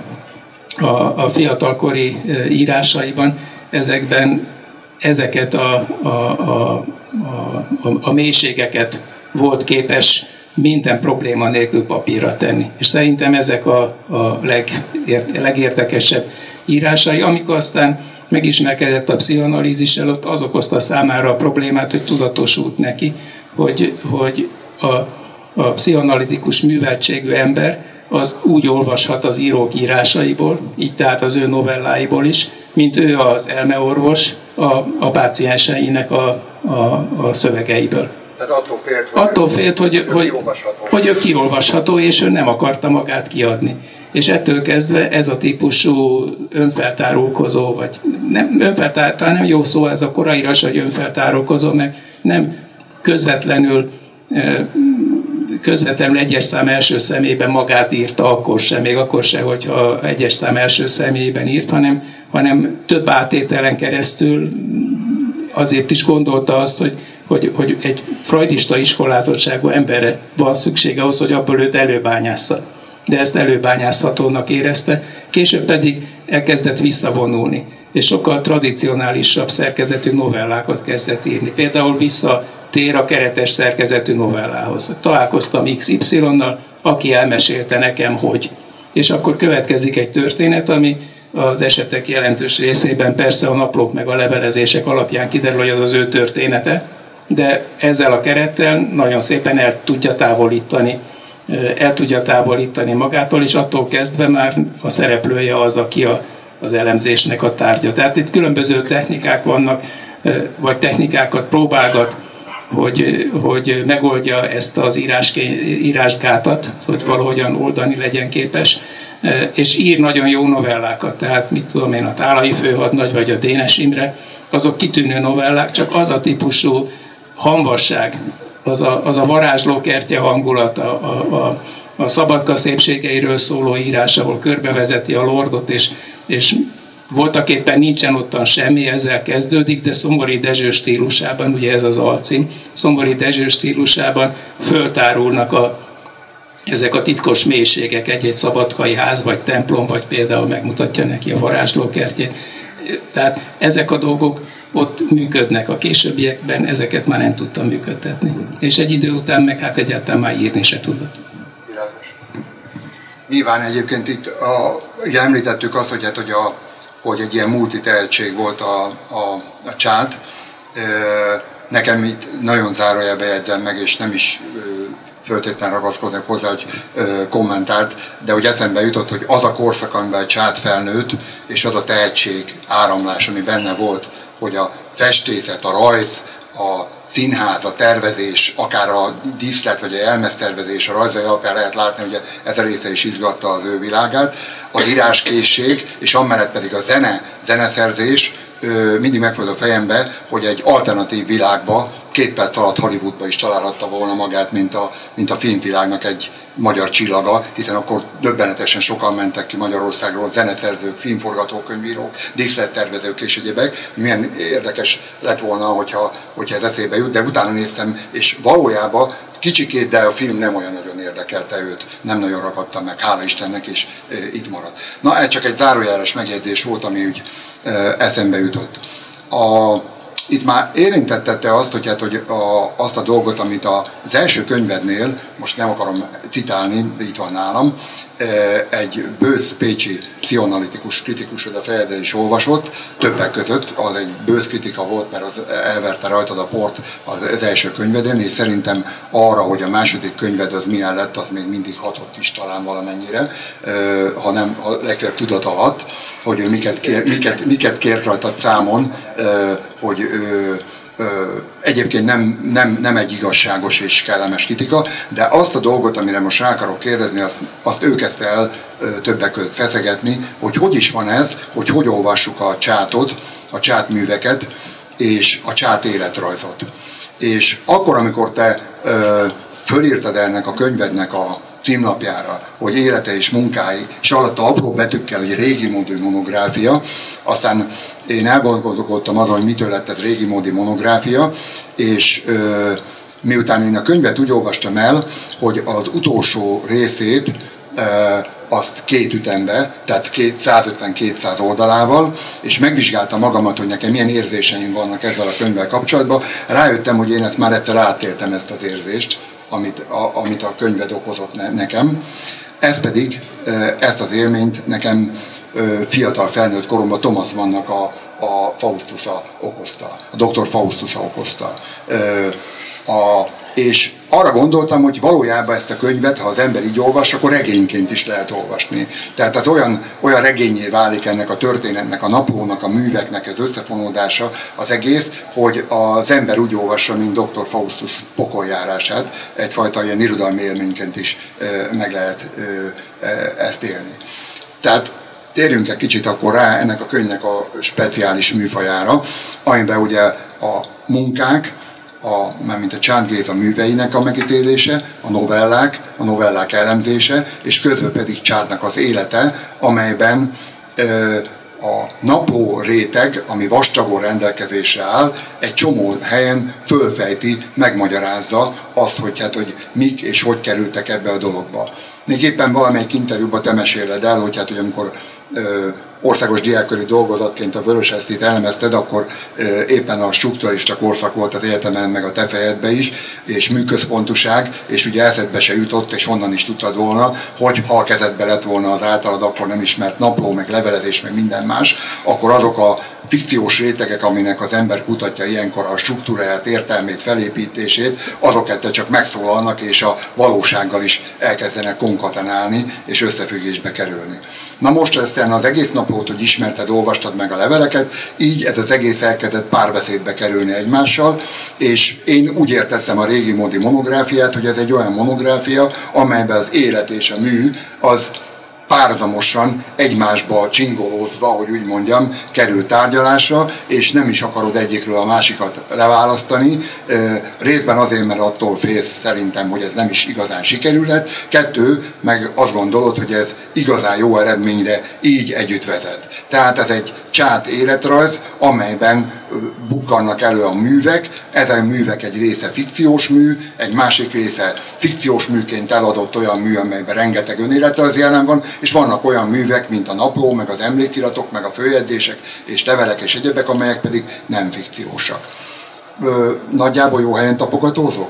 A, a fiatalkori írásaiban, ezekben ezeket a, a, a, a, a mélységeket volt képes minden probléma nélkül papírra tenni. És szerintem ezek a, a legért, legérdekesebb írásai, amikor aztán megismerkedett a pszichoanalízissel, ott az okozta számára a problémát, hogy tudatosult neki, hogy, hogy a, a pszichoanalitikus műveltségű ember az úgy olvashat az írók írásaiból, így tehát az ő novelláiból is, mint ő az elmeorvos a, a pácienseinek a, a, a szövegeiből. Tehát attól félt, hogy, attól félt, hogy, ő, hogy, kiolvasható. hogy ő kiolvasható, és ő nem akarta magát kiadni. És ettől kezdve ez a típusú önfeltárulkozó, vagy nem, önfeltár, talán nem jó szó ez a koraírás, hogy önfeltárulkozó, mert nem közvetlenül közvetlenül egyes szám első személyben magát írta, akkor sem, még akkor sem, hogyha egyes szám első személyben írt, hanem, hanem több átételen keresztül azért is gondolta azt, hogy, hogy, hogy egy freudista iskolázottságú emberre van szüksége ahhoz, hogy abból őt előbányásza. De ezt előbányázhatónak érezte, később pedig elkezdett visszavonulni, és sokkal tradicionálisabb szerkezetű novellákat kezdett írni. Például visszatér a keretes szerkezetű novellához. Találkoztam iksz ipszilonnal, aki elmesélte nekem, hogy. És akkor következik egy történet, ami az esetek jelentős részében persze a naplók meg a levelezések alapján kiderül, hogy az az ő története, de ezzel a kerettel nagyon szépen el tudja távolítani, el tudja távolítani magától, és attól kezdve már a szereplője az, aki a, az elemzésnek a tárgya. Tehát itt különböző technikák vannak, vagy technikákat próbálgat, hogy, hogy megoldja ezt az írás, írásgátat, hogy valahogyan oldani legyen képes, és ír nagyon jó novellákat, tehát mit tudom én, a Tálai főhadnagy vagy a Dénes Imre, azok kitűnő novellák, csak az a típusú hamvasság, az a, az a varázslókertje hangulat, a, a, a Szabadka szépségeiről szóló írás, ahol körbevezeti a lordot, és, és voltak éppen nincsen ottan semmi, ezzel kezdődik, de Szomori Dezső stílusában, ugye ez az alcím, Szomori Dezső stílusában föltárulnak a, ezek a titkos mélységek, egy-egy szabadkai ház, vagy templom, vagy például megmutatja neki a varázslókertjét. Tehát ezek a dolgok ott működnek, a későbbiekben ezeket már nem tudtam működtetni. És egy idő után meg hát egyáltalán már írni se tudott. Nyilván egyébként itt a, ugye említettük azt, hogy, hát, hogy, a, hogy egy ilyen multitehetség volt a, a, a csát. Nekem itt nagyon zárójelbe jegyzem meg, és nem is föltétlenül ragaszkodnak hozzá, hogy kommentált, de hogy eszembe jutott, hogy az a korszak, amiben a csát felnőtt, és az a tehetség áramlás, ami benne volt, hogy a festészet, a rajz, a színház, a tervezés, akár a díszlet vagy a jelmeztervezés, a rajzai alapján lehet látni, hogy ez a része is izgatta az ő világát, az íráskészség, és amellett pedig a zene, zeneszerzés, mindig megfordul a fejembe, hogy egy alternatív világba, két perc alatt Hollywoodba is találhatta volna magát, mint a, mint a filmvilágnak egy magyar csillaga, hiszen akkor döbbenetesen sokan mentek ki Magyarországról, zeneszerzők, filmforgatókönyvírók, díszlettervezők és egyébek. Milyen érdekes lett volna, hogyha, hogyha ez eszébe jut, de utána néztem, és valójában kicsikét, de a film nem olyan nagyon érdekelte őt, nem nagyon ragadta meg, hála Istennek, és e, itt maradt. Na, ez csak egy zárójeles megjegyzés volt, ami úgy e, eszembe jutott. A, itt már érintettette azt, hogy, hát, hogy a, azt a dolgot, amit az első könyvednél, most nem akarom citálni, itt van nálam, egy bősz pécsi pszichoanalitikus kritikus, a Fejede is olvasott, többek között, az egy bősz kritika volt, mert az elverte rajtad a port az első könyvedén, és szerintem arra, hogy a második könyved az milyen lett, az még mindig hatott is talán valamennyire, ha nem a legfeljebb tudat alatt, hogy ő miket, kér, miket, miket kért rajtad számon, hogy ő, egyébként nem, nem, nem egy igazságos és kellemes kritika, de azt a dolgot, amire most rá akarok kérdezni, azt, azt ő kezdte el többek között feszegetni, hogy hogy is van ez, hogy hogy olvassuk a csátot, a csátműveket és a csát életrajzot. És akkor, amikor te ö, fölírtad ennek a könyvednek a címlapjára, hogy élete és munkái, és alatta apró betűkkel, hogy régi módú monográfia, aztán én elgondolkodtam azon, hogy mitől lett ez régi módi monográfia, és ö, miután én a könyvet úgy olvastam el, hogy az utolsó részét ö, azt két ütembe, tehát százötven-kétszáz oldalával, és megvizsgáltam magamat, hogy nekem milyen érzéseim vannak ezzel a könyvvel kapcsolatban, rájöttem, hogy én ezt már egyszer átéltem, ezt az érzést, amit a, amit a könyved okozott ne, nekem. Ez pedig, ezt az élményt nekem fiatal felnőtt koromban Thomas Mannnak a, a Faustusa okozta, a doktor Faustusa okozta. A, és arra gondoltam, hogy valójában ezt a könyvet, ha az ember így olvas, akkor regényként is lehet olvasni. Tehát az olyan, olyan regényé válik ennek a történetnek, a naplónak, a műveknek az összefonódása, az egész, hogy az ember úgy olvassa, mint doktor Faustus pokoljárását, egyfajta ilyen irodalmi élményként is e, meg lehet e, e, ezt élni. Tehát térjünk egy kicsit akkor rá ennek a könyvnek a speciális műfajára, amiben ugye a munkák, a, mármint a Csánd Géza műveinek a megítélése, a novellák, a novellák elemzése, és közben pedig Csádnak az élete, amelyben ö, a napló réteg, ami vastagon rendelkezésre áll, egy csomó helyen fölfejti, megmagyarázza azt, hogy, hát, hogy mik és hogy kerültek ebbe a dologba. Még éppen valamelyik interjúban te meséled el, hogy, hát, hogy amikor ö, országos diákköri dolgozatként a Vörös-Eszét elemezted, akkor éppen a strukturalista korszak volt az egyetemen, meg a te fejedbe is, és műközpontúság, és ugye eszedbe se jutott, és honnan is tudtad volna, hogy ha a kezedbe lett volna az általad akkor nem ismert napló, meg levelezés, meg minden más, akkor azok a fikciós rétegek, aminek az ember kutatja ilyenkor a struktúráját, értelmét, felépítését, azok egyszer csak megszólalnak, és a valósággal is elkezdenek konkatenálni, és összefüggésbe kerülni. Na most aztán az egész naplót, hogy ismerted, olvastad meg a leveleket, így ez az egész elkezdett párbeszédbe kerülni egymással, és én úgy értettem a régi módi monográfiát, hogy ez egy olyan monográfia, amelyben az élet és a mű az párhuzamosan egymásba csingolózva, hogy úgy mondjam, kerül tárgyalásra, és nem is akarod egyikről a másikat leválasztani. Részben azért, mert attól félsz szerintem, hogy ez nem is igazán sikerülhet. Kettő, meg azt gondolod, hogy ez igazán jó eredményre így együtt vezet. Tehát ez egy Csád életrajz, amelyben bukkannak elő a művek, ezen művek egy része fikciós mű, egy másik része fikciós műként eladott olyan mű, amelyben rengeteg önéletrajz jelen van, és vannak olyan művek, mint a napló, meg az emlékiratok, meg a főjegyzések, és levelek és egyebek, amelyek pedig nem fikciósak. Nagyjából jó helyen tapogatózok?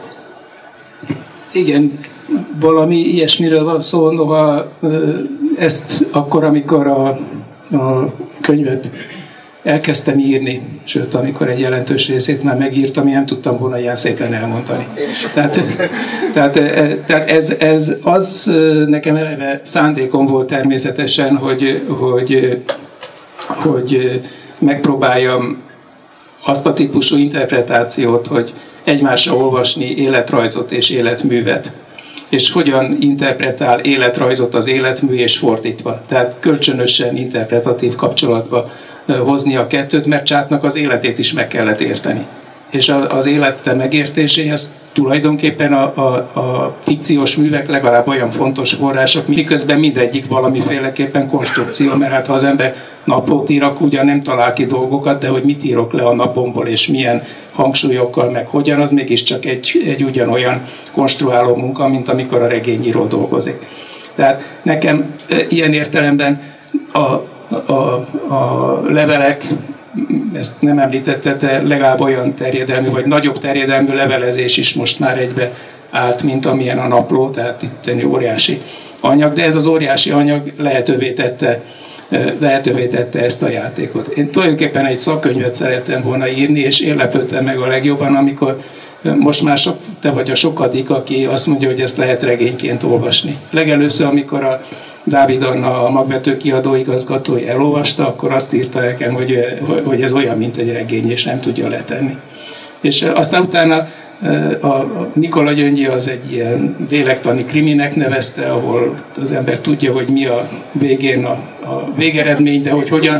Igen, valami ilyesmiről van szó, noha ezt akkor, amikor a, a könyvet elkezdtem írni, sőt, amikor egy jelentős részét már megírtam, én nem tudtam volna ilyen szépen elmondani. Tehát, tehát, tehát ez, ez az nekem eleve szándékom volt természetesen, hogy, hogy, hogy megpróbáljam azt a típusú interpretációt, hogy egymásra olvasni életrajzot és életművet, és hogyan interpretál életrajzot az életmű, és fordítva. Tehát kölcsönösen interpretatív kapcsolatba hozni a kettőt, mert Csátnak az életét is meg kellett érteni. És az élete megértéséhez tulajdonképpen a, a, a fikciós művek legalább olyan fontos források, miközben mindegyik valamiféleképpen konstrukció, mert hát ha az ember naplót ír, akkor ugyan nem talál ki dolgokat, de hogy mit írok le a napomból, és milyen hangsúlyokkal, meg hogyan, az mégiscsak egy, egy ugyanolyan konstruáló munka, mint amikor a regényíró dolgozik. Tehát nekem ilyen értelemben a, a, a levelek, ezt nem említette, de legalább olyan terjedelmű, vagy nagyobb terjedelmű levelezés is most már egybe állt, mint amilyen a napló, tehát itt egy óriási anyag, de ez az óriási anyag lehetővé tette, lehetővé tette ezt a játékot. Én tulajdonképpen egy szakkönyvet szerettem volna írni, és én lepődtem meg a legjobban, amikor most már sok, te vagy a sokadik, aki azt mondja, hogy ezt lehet regényként olvasni. Legelőször, amikor a Dávid Anna, a Magvető kiadó igazgatója elolvasta, akkor azt írta nekem, hogy, hogy ez olyan, mint egy regény, és nem tudja letenni. És aztán utána a Nikola Gyöngyi az egy ilyen lélektani kriminek nevezte, ahol az ember tudja, hogy mi a végén a, a végeredmény, de hogy hogyan...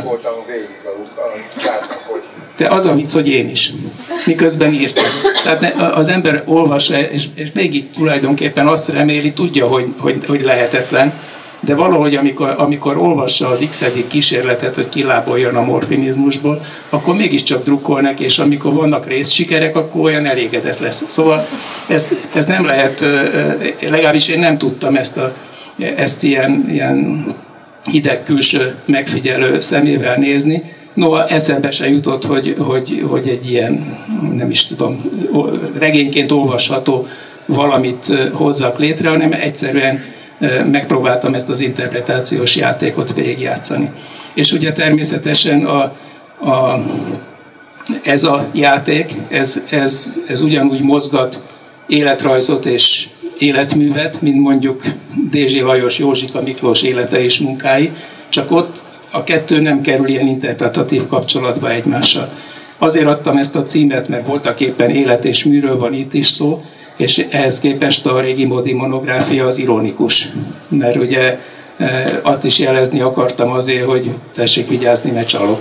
De az a vicc, hogy én is. Miközben írtam. Tehát az ember olvassa, és, és még itt tulajdonképpen azt reméli, tudja, hogy, hogy, hogy lehetetlen, de valahogy, amikor, amikor olvassa az x-edik kísérletet, hogy kiláboljon a morfinizmusból, akkor mégiscsak drukkol neki, és amikor vannak részsikerek, akkor olyan elégedett lesz. Szóval ezt, ezt nem lehet, legalábbis én nem tudtam ezt, a, ezt ilyen, ilyen hideg külső megfigyelő szemével nézni. Noha eszembe se jutott, hogy, hogy, hogy egy ilyen, nem is tudom, regényként olvasható valamit hozzak létre, hanem egyszerűen megpróbáltam ezt az interpretációs játékot végigjátszani. És ugye természetesen a, a, ez a játék, ez, ez, ez ugyanúgy mozgat életrajzot és életművet, mint mondjuk Dézsi Lajos, Józsika Miklós élete és munkái, csak ott a kettő nem kerül ilyen interpretatív kapcsolatba egymással. Azért adtam ezt a címet, mert voltak éppen élet és műről van itt is szó, és ehhez képest a régi Módi monográfia az ironikus. Mert ugye azt is jelezni akartam azért, hogy tessék vigyázni, mert csalok.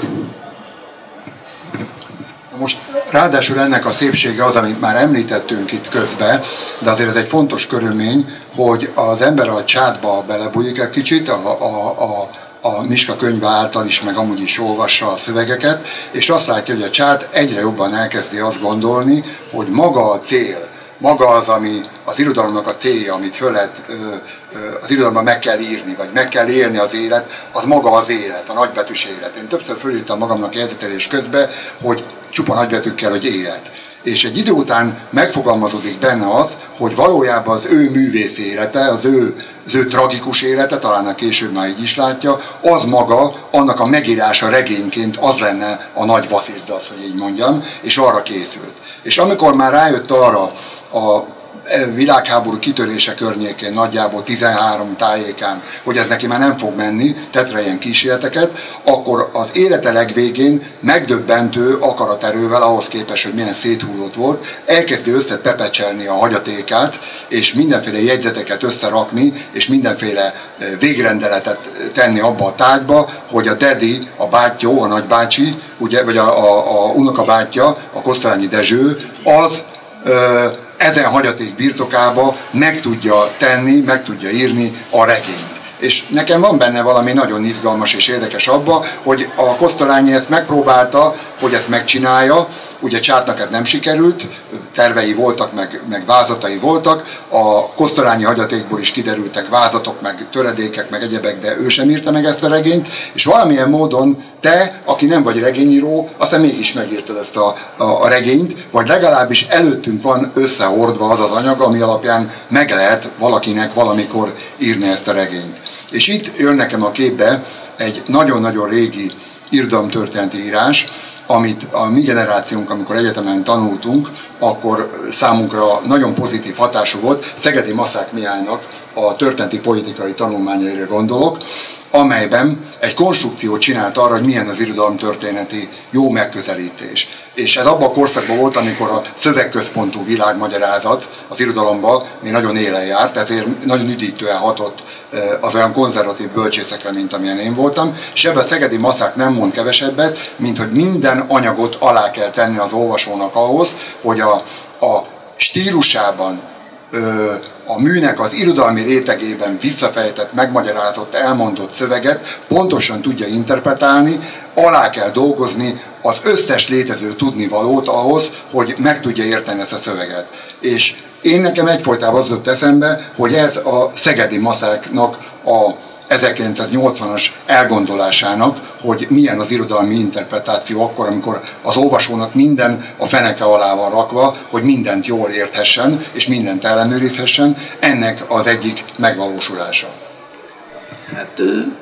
Most ráadásul ennek a szépsége az, amit már említettünk itt közben, de azért ez egy fontos körülmény, hogy az ember a Csátba belebújik egy kicsit, a, a, a a Miska könyve által is, meg amúgy is olvassa a szövegeket, és azt látja, hogy a Csát egyre jobban elkezdi azt gondolni, hogy maga a cél, maga az, ami az irodalomnak a célja, amit föl lehet, az irodalomban meg kell írni, vagy meg kell élni az élet, az maga az élet, a nagybetűs élet. Én többször fölírtam magamnak jegyzetelés közben, hogy csupa nagybetűkkel, hogy élet. És egy idő után megfogalmazódik benne az, hogy valójában az ő művész élete, az ő, az ő tragikus élete, talán a később már így is látja, az maga, annak a megírása regényként az lenne a nagy vasszizdasz, hogy így mondjam, és arra készült. És amikor már rájött arra a világháború kitörése környékén, nagyjából tizenhárom tájékán, hogy ez neki már nem fog menni, tett rá ilyen kísérleteket, akkor az élete legvégén megdöbbentő akaraterővel, ahhoz képest, hogy milyen széthullott volt, elkezdi összetepecselni a hagyatékát, és mindenféle jegyzeteket összerakni, és mindenféle végrendeletet tenni abba a tárgyba, hogy a dedi, a bátyó, a nagybácsi, ugye, vagy a, a, a unokabátyja, a Kosztolányi Dezső, az ö, ezen hagyaték birtokába meg tudja tenni, meg tudja írni a regényt. És nekem van benne valami nagyon izgalmas és érdekes abba, hogy a Kosztolányi ezt megpróbálta, hogy ezt megcsinálja. Ugye Csátnak ez nem sikerült, tervei voltak, meg, meg vázatai voltak, a Kosztolányi hagyatékból is kiderültek vázatok, meg töredékek, meg egyebek, de ő sem írta meg ezt a regényt, és valamilyen módon te, aki nem vagy regényíró, aztán mégis megírtad ezt a, a, a regényt, vagy legalábbis előttünk van összehordva az az anyag, ami alapján meg lehet valakinek valamikor írni ezt a regényt. És itt jön nekem a képbe egy nagyon-nagyon régi irodalomtörténeti írás, amit a mi generációnk, amikor egyetemen tanultunk, akkor számunkra nagyon pozitív hatású volt. Szegedi Maszák Mihálynak a történeti politikai tanulmányaira gondolok, amelyben egy konstrukciót csinált arra, hogy milyen az irodalomtörténeti jó megközelítés. És ez abban a korszakban volt, amikor a szövegközpontú világmagyarázat az irodalomban még nagyon élen járt, ezért nagyon üdítően hatott az olyan konzervatív bölcsészekre, mint amilyen én voltam, és ebben a Szegedi Maszák nem mond kevesebbet, mint hogy minden anyagot alá kell tenni az olvasónak ahhoz, hogy a, a stílusában, a műnek az irodalmi rétegében visszafejtett, megmagyarázott, elmondott szöveget pontosan tudja interpretálni, alá kell dolgozni az összes létező tudnivalót ahhoz, hogy meg tudja érteni ezt a szöveget. És én nekem egyfolytában az jutott eszembe, hogy ez a Szegedi Maszáknak a ezerkilencszáznyolcvanas elgondolásának, hogy milyen az irodalmi interpretáció akkor, amikor az olvasónak minden a feneke alá van rakva, hogy mindent jól érthessen, és mindent ellenőrizhessen, ennek az egyik megvalósulása. Hát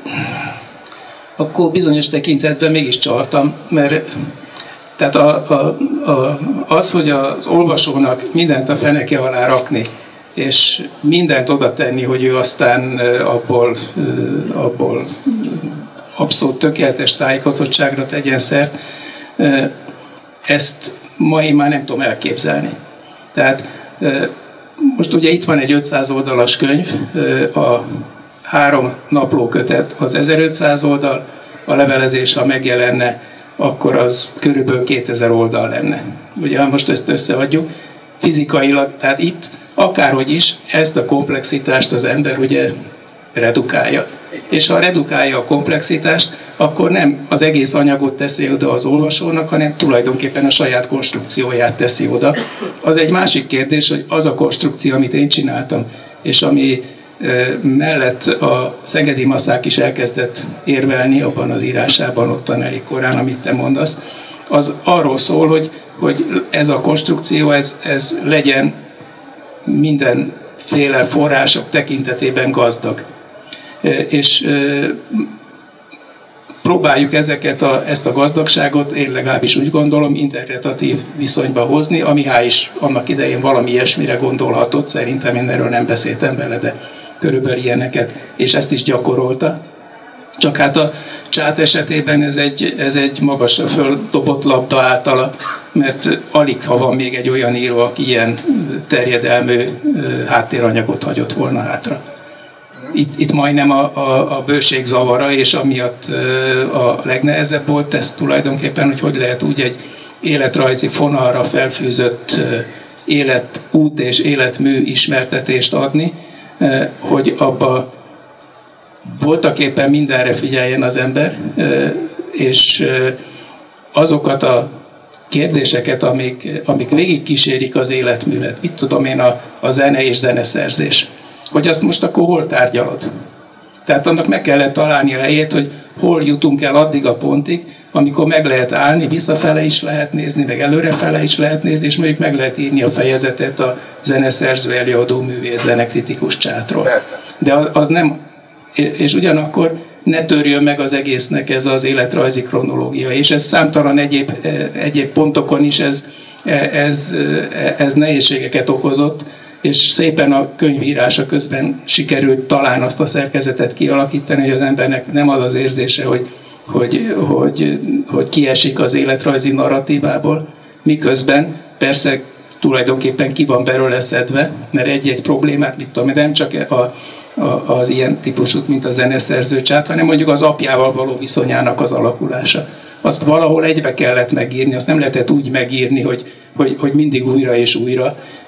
akkor bizonyos tekintetben mégis csaltam, mert tehát a, a, a, az, hogy az olvasónak mindent a feneke alá rakni, és mindent oda tenni, hogy ő aztán abból, abból abszolút tökéletes tájékozottságra tegyen szert, ezt ma én már nem tudom elképzelni. Tehát most ugye itt van egy ötszáz oldalas könyv, a három naplókötet az ezerötszáz oldal, a levelezés, ha megjelenne, akkor az körülbelül kétezer oldal lenne. Ugye, ha most ezt összeadjuk, fizikailag, tehát itt akárhogy is ezt a komplexitást az ember ugye redukálja. És ha redukálja a komplexitást, akkor nem az egész anyagot teszi oda az olvasónak, hanem tulajdonképpen a saját konstrukcióját teszi oda. Az egy másik kérdés, hogy az a konstrukció, amit én csináltam, és ami mellett a Szegedi Maszák is elkezdett érvelni abban az írásában, ottan elég korán, amit te mondasz, az arról szól, hogy, hogy ez a konstrukció, ez, ez legyen mindenféle források tekintetében gazdag. És próbáljuk ezeket a, ezt a gazdagságot, én legalábbis úgy gondolom, interpretatív viszonyba hozni. A Mihály is annak idején valami ilyesmire gondolhatott, szerintem én erről nem beszéltem vele, de körülbelül ilyeneket, és ezt is gyakorolta. Csak hát a Csát esetében ez egy, ez egy magasra földobott labda általa, mert alig ha van még egy olyan író, aki ilyen terjedelmű háttéranyagot hagyott volna hátra. Itt, itt majdnem a, a, a bőség zavara, és amiatt a legnehezebb volt ez tulajdonképpen, hogy hogy lehet úgy egy életrajzi fonalra felfűzött életút és életmű ismertetést adni, hogy abba voltaképpen mindenre figyeljen az ember, és azokat a kérdéseket, amik, amik végigkísérik az életművet, mit tudom én, a, a zene és zeneszerzés, hogy azt most akkor hol tárgyalod. Tehát annak meg kellett találni a helyét, hogy hol jutunk el addig a pontig, amikor meg lehet állni, visszafele is lehet nézni, meg előrefele is lehet nézni, és mondjuk meg lehet írni a fejezetet a zeneszerző, előadó, művész, zenekritikus Csátról. De az, az nem, és ugyanakkor ne törjön meg az egésznek ez az életrajzi kronológia, és ez számtalan egyéb, egyéb pontokon is ez, ez, ez nehézségeket okozott, és szépen a könyvírása közben sikerült talán azt a szerkezetet kialakítani, hogy az embernek nem az az érzése, hogy, hogy, hogy, hogy kiesik az életrajzi narratívából, miközben persze tulajdonképpen ki van belőle szedve, mert egy-egy problémát, mit tudom, nem csak a, a, az ilyen típusút, mint a zeneszerző Csát, hanem mondjuk az apjával való viszonyának az alakulása. Azt valahol egybe kellett megírni, azt nem lehetett úgy megírni, hogy, hogy, hogy mindig újra és újra.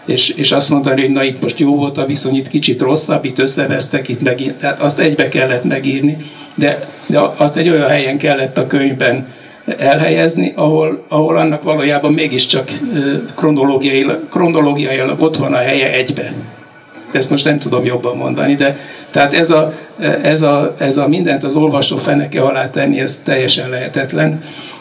és, és azt mondani, hogy na itt most jó volt a viszony, itt kicsit rosszabb, itt összevesztek, itt megint, tehát azt egybe kellett megírni, de, de azt egy olyan helyen kellett a könyvben elhelyezni, ahol, ahol annak valójában mégiscsak kronológiailag, kronológiailag ott van a helye egybe. Ezt most nem tudom jobban mondani, de tehát ez a, ez a, ez a mindent az olvasó feneke alá tenni, ez teljesen lehetetlen.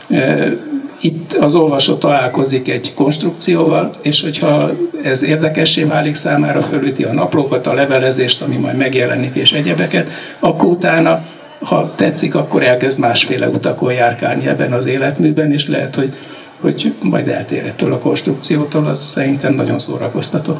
Itt az olvasó találkozik egy konstrukcióval, és hogyha ez érdekessé válik számára, fölüti a naplókat, a levelezést, ami majd megjelenik, és egyebeket, akkor utána, ha tetszik, akkor elkezd másféle utakon járkálni ebben az életműben, és lehet, hogy, hogy majd eltér ettől a konstrukciótól, az szerintem nagyon szórakoztató.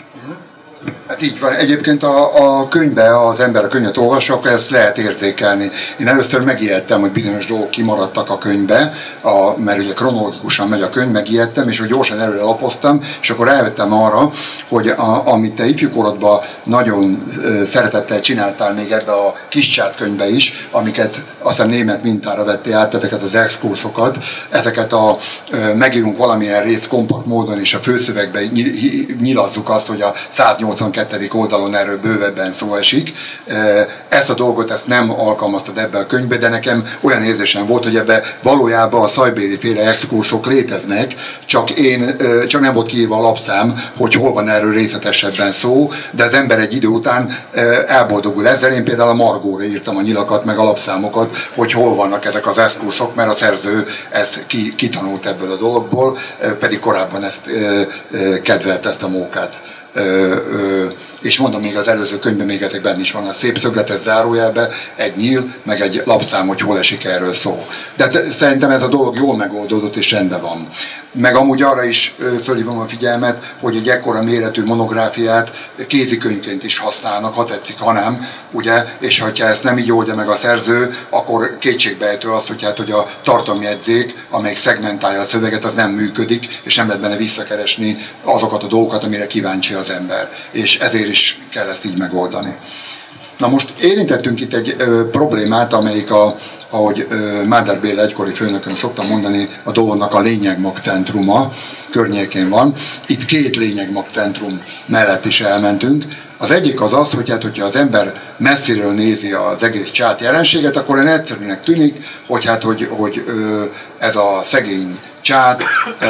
Ez így van. Egyébként a, a könyvbe, az ember a könyvet olvassa, akkor ezt lehet érzékelni. Én először megijedtem, hogy bizonyos dolgok kimaradtak a könyvbe, a, mert ugye kronológikusan megy a könyv, megijedtem, és hogy gyorsan előre lapoztam, és akkor rájöttem arra, hogy a, amit te ifjúkorodban nagyon uh, szeretettel csináltál még ebbe a Kiscsát könyvbe is, amiket aztán német mintára vettél át, ezeket az exkursokat, ezeket a uh, megírunk valamilyen részt kompakt módon, és a főszövegben nyilazzuk azt, hogy a száznyolcvankettedik oldalon erről bővebben szó esik. Ezt a dolgot ezt nem alkalmaztad ebbe a könyvbe, de nekem olyan érzésem volt, hogy ebbe valójában a Szajbéli féle exkursok léteznek, csak, én, csak nem volt kiírva a lapszám, hogy hol van erről részletesebben szó, de az ember egy idő után elboldogul ezzel. Én például a Margóra írtam a nyilakat, meg a lapszámokat, hogy hol vannak ezek az exkursok, mert a szerző ezt ki, kitanult ebből a dologból, pedig korábban ezt kedvelt, ezt a mókát. Ö, ö, és mondom, még az előző könyvben még ezek benne is van, a szép szögletes zárójelbe egy nyíl, meg egy lapszám, hogy hol esik erről szó. De szerintem ez a dolog jól megoldódott és rendben van. Meg amúgy arra is fölhívom a figyelmet, hogy egy ekkora méretű monográfiát kézikönyvként is használnak, ha tetszik, ha nem, ugye, és ha ezt nem így oldja meg a szerző, akkor kétségbeejtő az, hogy, hát, hogy a tartalomjegyzék, amelyik szegmentálja a szöveget, az nem működik, és nem lehet benne visszakeresni azokat a dolgokat, amire kíváncsi az ember. És ezért is kell ezt így megoldani. Na most érintettünk itt egy ö, problémát, amelyik a ahogy Máder Béla egykori főnökön szoktam mondani, a dolognak a lényegmagcentruma környékén van. Itt két lényegmagcentrum mellett is elmentünk. Az egyik az az, hogy hát, hogyha az ember messziről nézi az egész csát jelenséget, akkor olyan egyszerűnek tűnik, hogy, hát, hogy, hogy ez a szegény csát,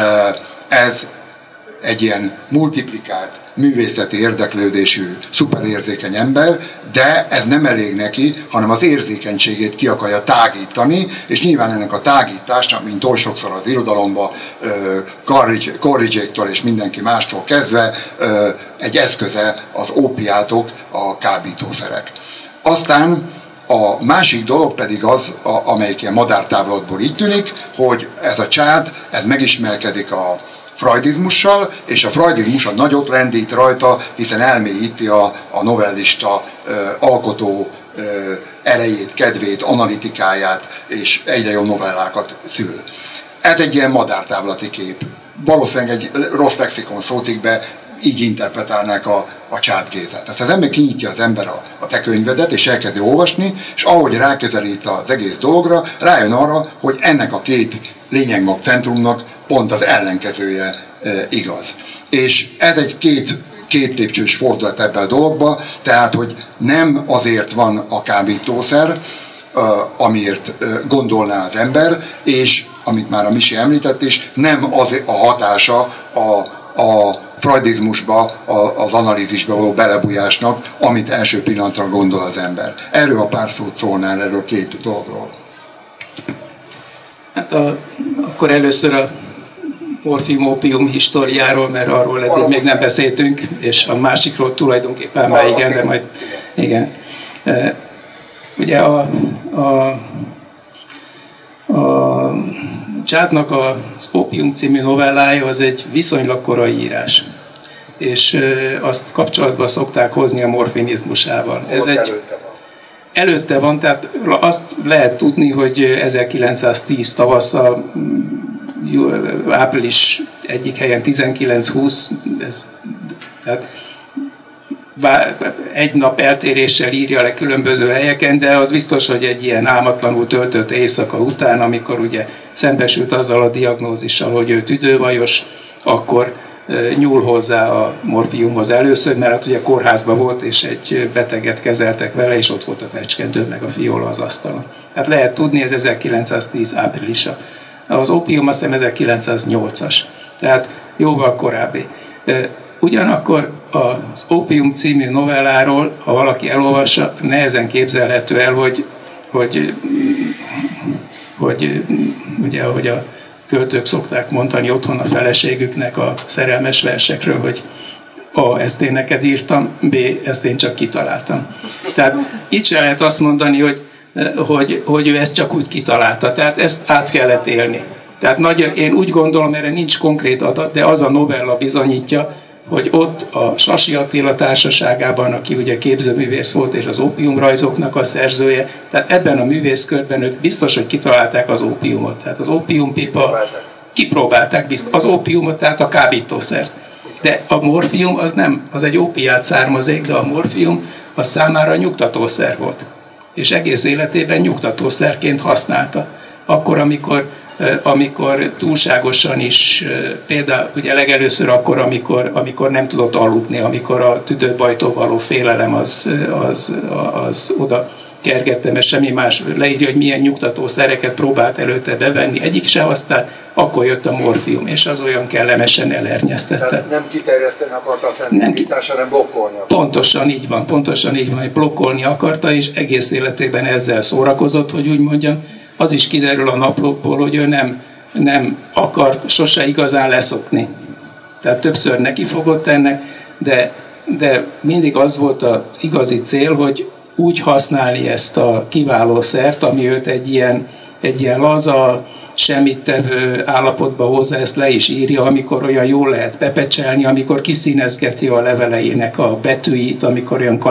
ez egy ilyen multiplikált, művészeti érdeklődésű, szuperérzékeny ember, de ez nem elég neki, hanem az érzékenységét ki akarja tágítani, és nyilván ennek a tágításnak, mint oly sokszor az irodalomban, Coleridge-től és mindenki mástól kezdve, egy eszköze az ópiátok, a kábítószerek. Aztán a másik dolog pedig az, amelyik ilyen madártávlatból így tűnik, hogy ez a csád, ez megismerkedik a freudizmussal, és a freudizmus a nagyot rendít rajta, hiszen elmélyíti a, a novellista ö, alkotó ö, erejét, kedvét, analitikáját, és egyre jobb novellákat szül. Ez egy ilyen madártávlati kép. Valószínűleg egy rossz lexikon szócikkbe így interpretálnák a, a Csád Gézát. Ezt az ember kinyitja az ember a, a te könyvedet, és elkezdi olvasni, és ahogy ráközelít az egész dologra, rájön arra, hogy ennek a két lényegmagcentrumnak pont az ellenkezője e, igaz. És ez egy két, két lépcsős fordulat ebben a dologba, tehát, hogy nem azért van a kábítószer, e, amiért e, gondolná az ember, és amit már a Misi említett is, nem az a hatása a, a freudizmusba, az analízisbe való belebújásnak, amit első pillanatra gondol az ember. Erről a pár szót szólnál, erről két dologról. Hát a, akkor először a morfium-ópium históriáról, mert arról eddig még nem beszéltünk, és a másikról tulajdonképpen már igen, de majd igen. E, ugye a, a, a Csádnak az Ópium című novellája az egy viszonylag korai írás, és e, azt kapcsolatba szokták hozni a morfinizmusával. Ez egy, előtte van. Előtte van, tehát azt lehet tudni, hogy ezerkilencszáztíz tavasszal, április egyik helyen tizenkilenc húsz, ez, tehát egy nap eltéréssel írja le különböző helyeken, de az biztos, hogy egy ilyen álmatlanul töltött éjszaka után, amikor ugye szembesült azzal a diagnózissal, hogy ő tüdőbajos, akkor nyúl hozzá a morfiumhoz először, mert hát ugye kórházban volt, és egy beteget kezeltek vele, és ott volt a fecskendő, meg a fiola az asztalon. Tehát lehet tudni, ez ezerkilencszáztíz áprilisa. Az ópium azt hiszem ezerkilencszáznyolcas, tehát jóval korábbi. Ugyanakkor az Ópium című novelláról, ha valaki elolvassa, nehezen képzelhető el, hogy, hogy, hogy ugye, ahogy a költők szokták mondani otthon a feleségüknek a szerelmes versekről, hogy A, ezt én neked írtam, B, ezt én csak kitaláltam. Tehát itt se lehet azt mondani, hogy, hogy, hogy ő ezt csak úgy kitalálta, tehát ezt át kellett élni. Tehát nagyon, én úgy gondolom, erre nincs konkrét adat, de az a novella bizonyítja, hogy ott a Sasi Attila társaságában, aki ugye képzőművész volt, és az ópiumrajzoknak a szerzője, tehát ebben a művészkörben ők biztos, hogy kitalálták az ópiumot. Tehát az ópiumpipa, kipróbálták biztos, az ópiumot, tehát a kábítószert. De a morfium az nem, az egy ópiát származék, de a morfium az számára nyugtatószer volt. És egész életében nyugtatószerként használta. Akkor, amikor amikor túlságosan is, például ugye legelőször akkor, amikor, amikor nem tudott aludni, amikor a tüdőbajtól való félelem az, az, az oda kergette, mert semmi más leírja, hogy milyen nyugtatószereket próbált előtte bevenni, egyik se használt, akkor jött a morfium, és az olyan kellemesen elernyeztette. Tehát nem kiterjeszteni akarta a szenzitivitást, hanem blokkolni akarta. Pontosan így van, pontosan így van, hogy blokkolni akarta, és egész életében ezzel szórakozott, hogy úgy mondjam. Az is kiderül a naplókból, hogy ő nem, nem akart sose igazán leszokni. Tehát többször neki fogott ennek, de, de mindig az volt az igazi cél, hogy úgy használni ezt a kiváló szert, ami őt egy ilyen, egy ilyen laza, semmit tevő állapotba hozza, ezt le is írja, amikor olyan jól lehet pepecselni, amikor kiszínezgeti a leveleinek a betűit, amikor olyan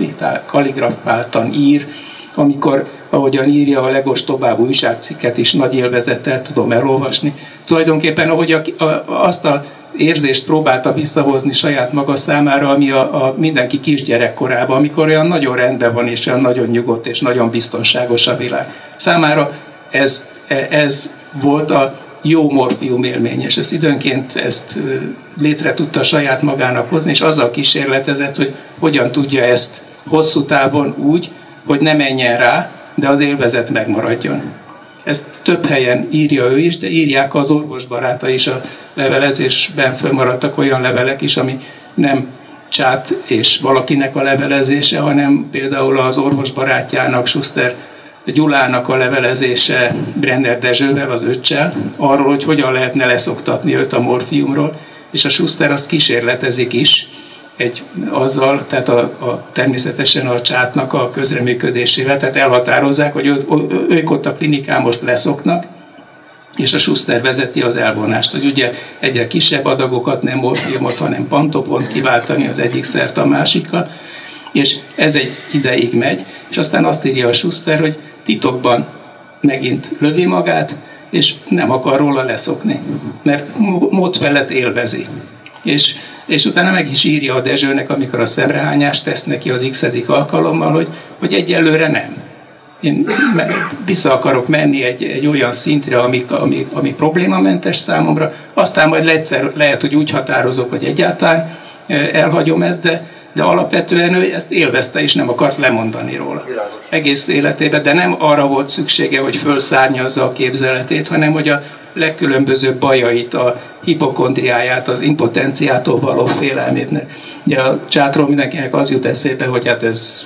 kalligrafáltan ír, amikor, ahogyan írja a legostobább újságcikket is, nagy élvezettel tudom elolvasni. Tulajdonképpen, ahogy a, a, azt a érzést próbálta visszahozni saját maga számára, ami a, a mindenki kisgyerekkorában, amikor olyan nagyon rendben van, és olyan nagyon nyugodt, és nagyon biztonságos a világ. Számára ez, ez volt a jó morfium élmény, és ez időnként ezt létre tudta saját magának hozni, és azzal kísérletezett, hogy hogyan tudja ezt hosszú távon úgy, hogy ne menjen rá, de az élvezet megmaradjon. Ezt több helyen írja ő is, de írják az orvosbaráta is a levelezésben, fönnmaradtak olyan levelek is, ami nem Csát és valakinek a levelezése, hanem például az orvosbarátjának, Schuster Gyulának a levelezése Brenner Dezsővel, az öccsel, arról, hogy hogyan lehetne leszoktatni őt a morfiumról, és a Schuster azt kísérletezik is, egy, azzal, tehát a, a, természetesen a Csátnak a közreműködésével, tehát elhatározzák, hogy ő, ők ott a klinikán most leszoknak, és a Schuster vezeti az elvonást, hogy ugye egyre kisebb adagokat, nem morfiumot, hanem pantopont kiváltani az egyik szert a másikkal, és ez egy ideig megy, és aztán azt írja a Schuster, hogy titokban megint lövi magát, és nem akar róla leszokni, mert mód felett élvezi. És, és utána meg is írja a Dezsőnek, amikor a szemrehányást tesz neki az x-edik alkalommal, hogy, hogy egyelőre nem. Én vissza akarok menni egy, egy olyan szintre, ami, ami, ami problémamentes számomra, aztán majd egyszer lehet, hogy úgy határozok, hogy egyáltalán elhagyom ezt, de, de alapvetően ő ezt élvezte, és nem akart lemondani róla. Világos. Egész életében, de nem arra volt szüksége, hogy fölszárnyazza a képzeletét, hanem hogy a legkülönbözőbb bajait, a hipokondriáját, az impotenciától való félelmét. Ugye a Csátról mindenkinek az jut eszébe, hogy hát ez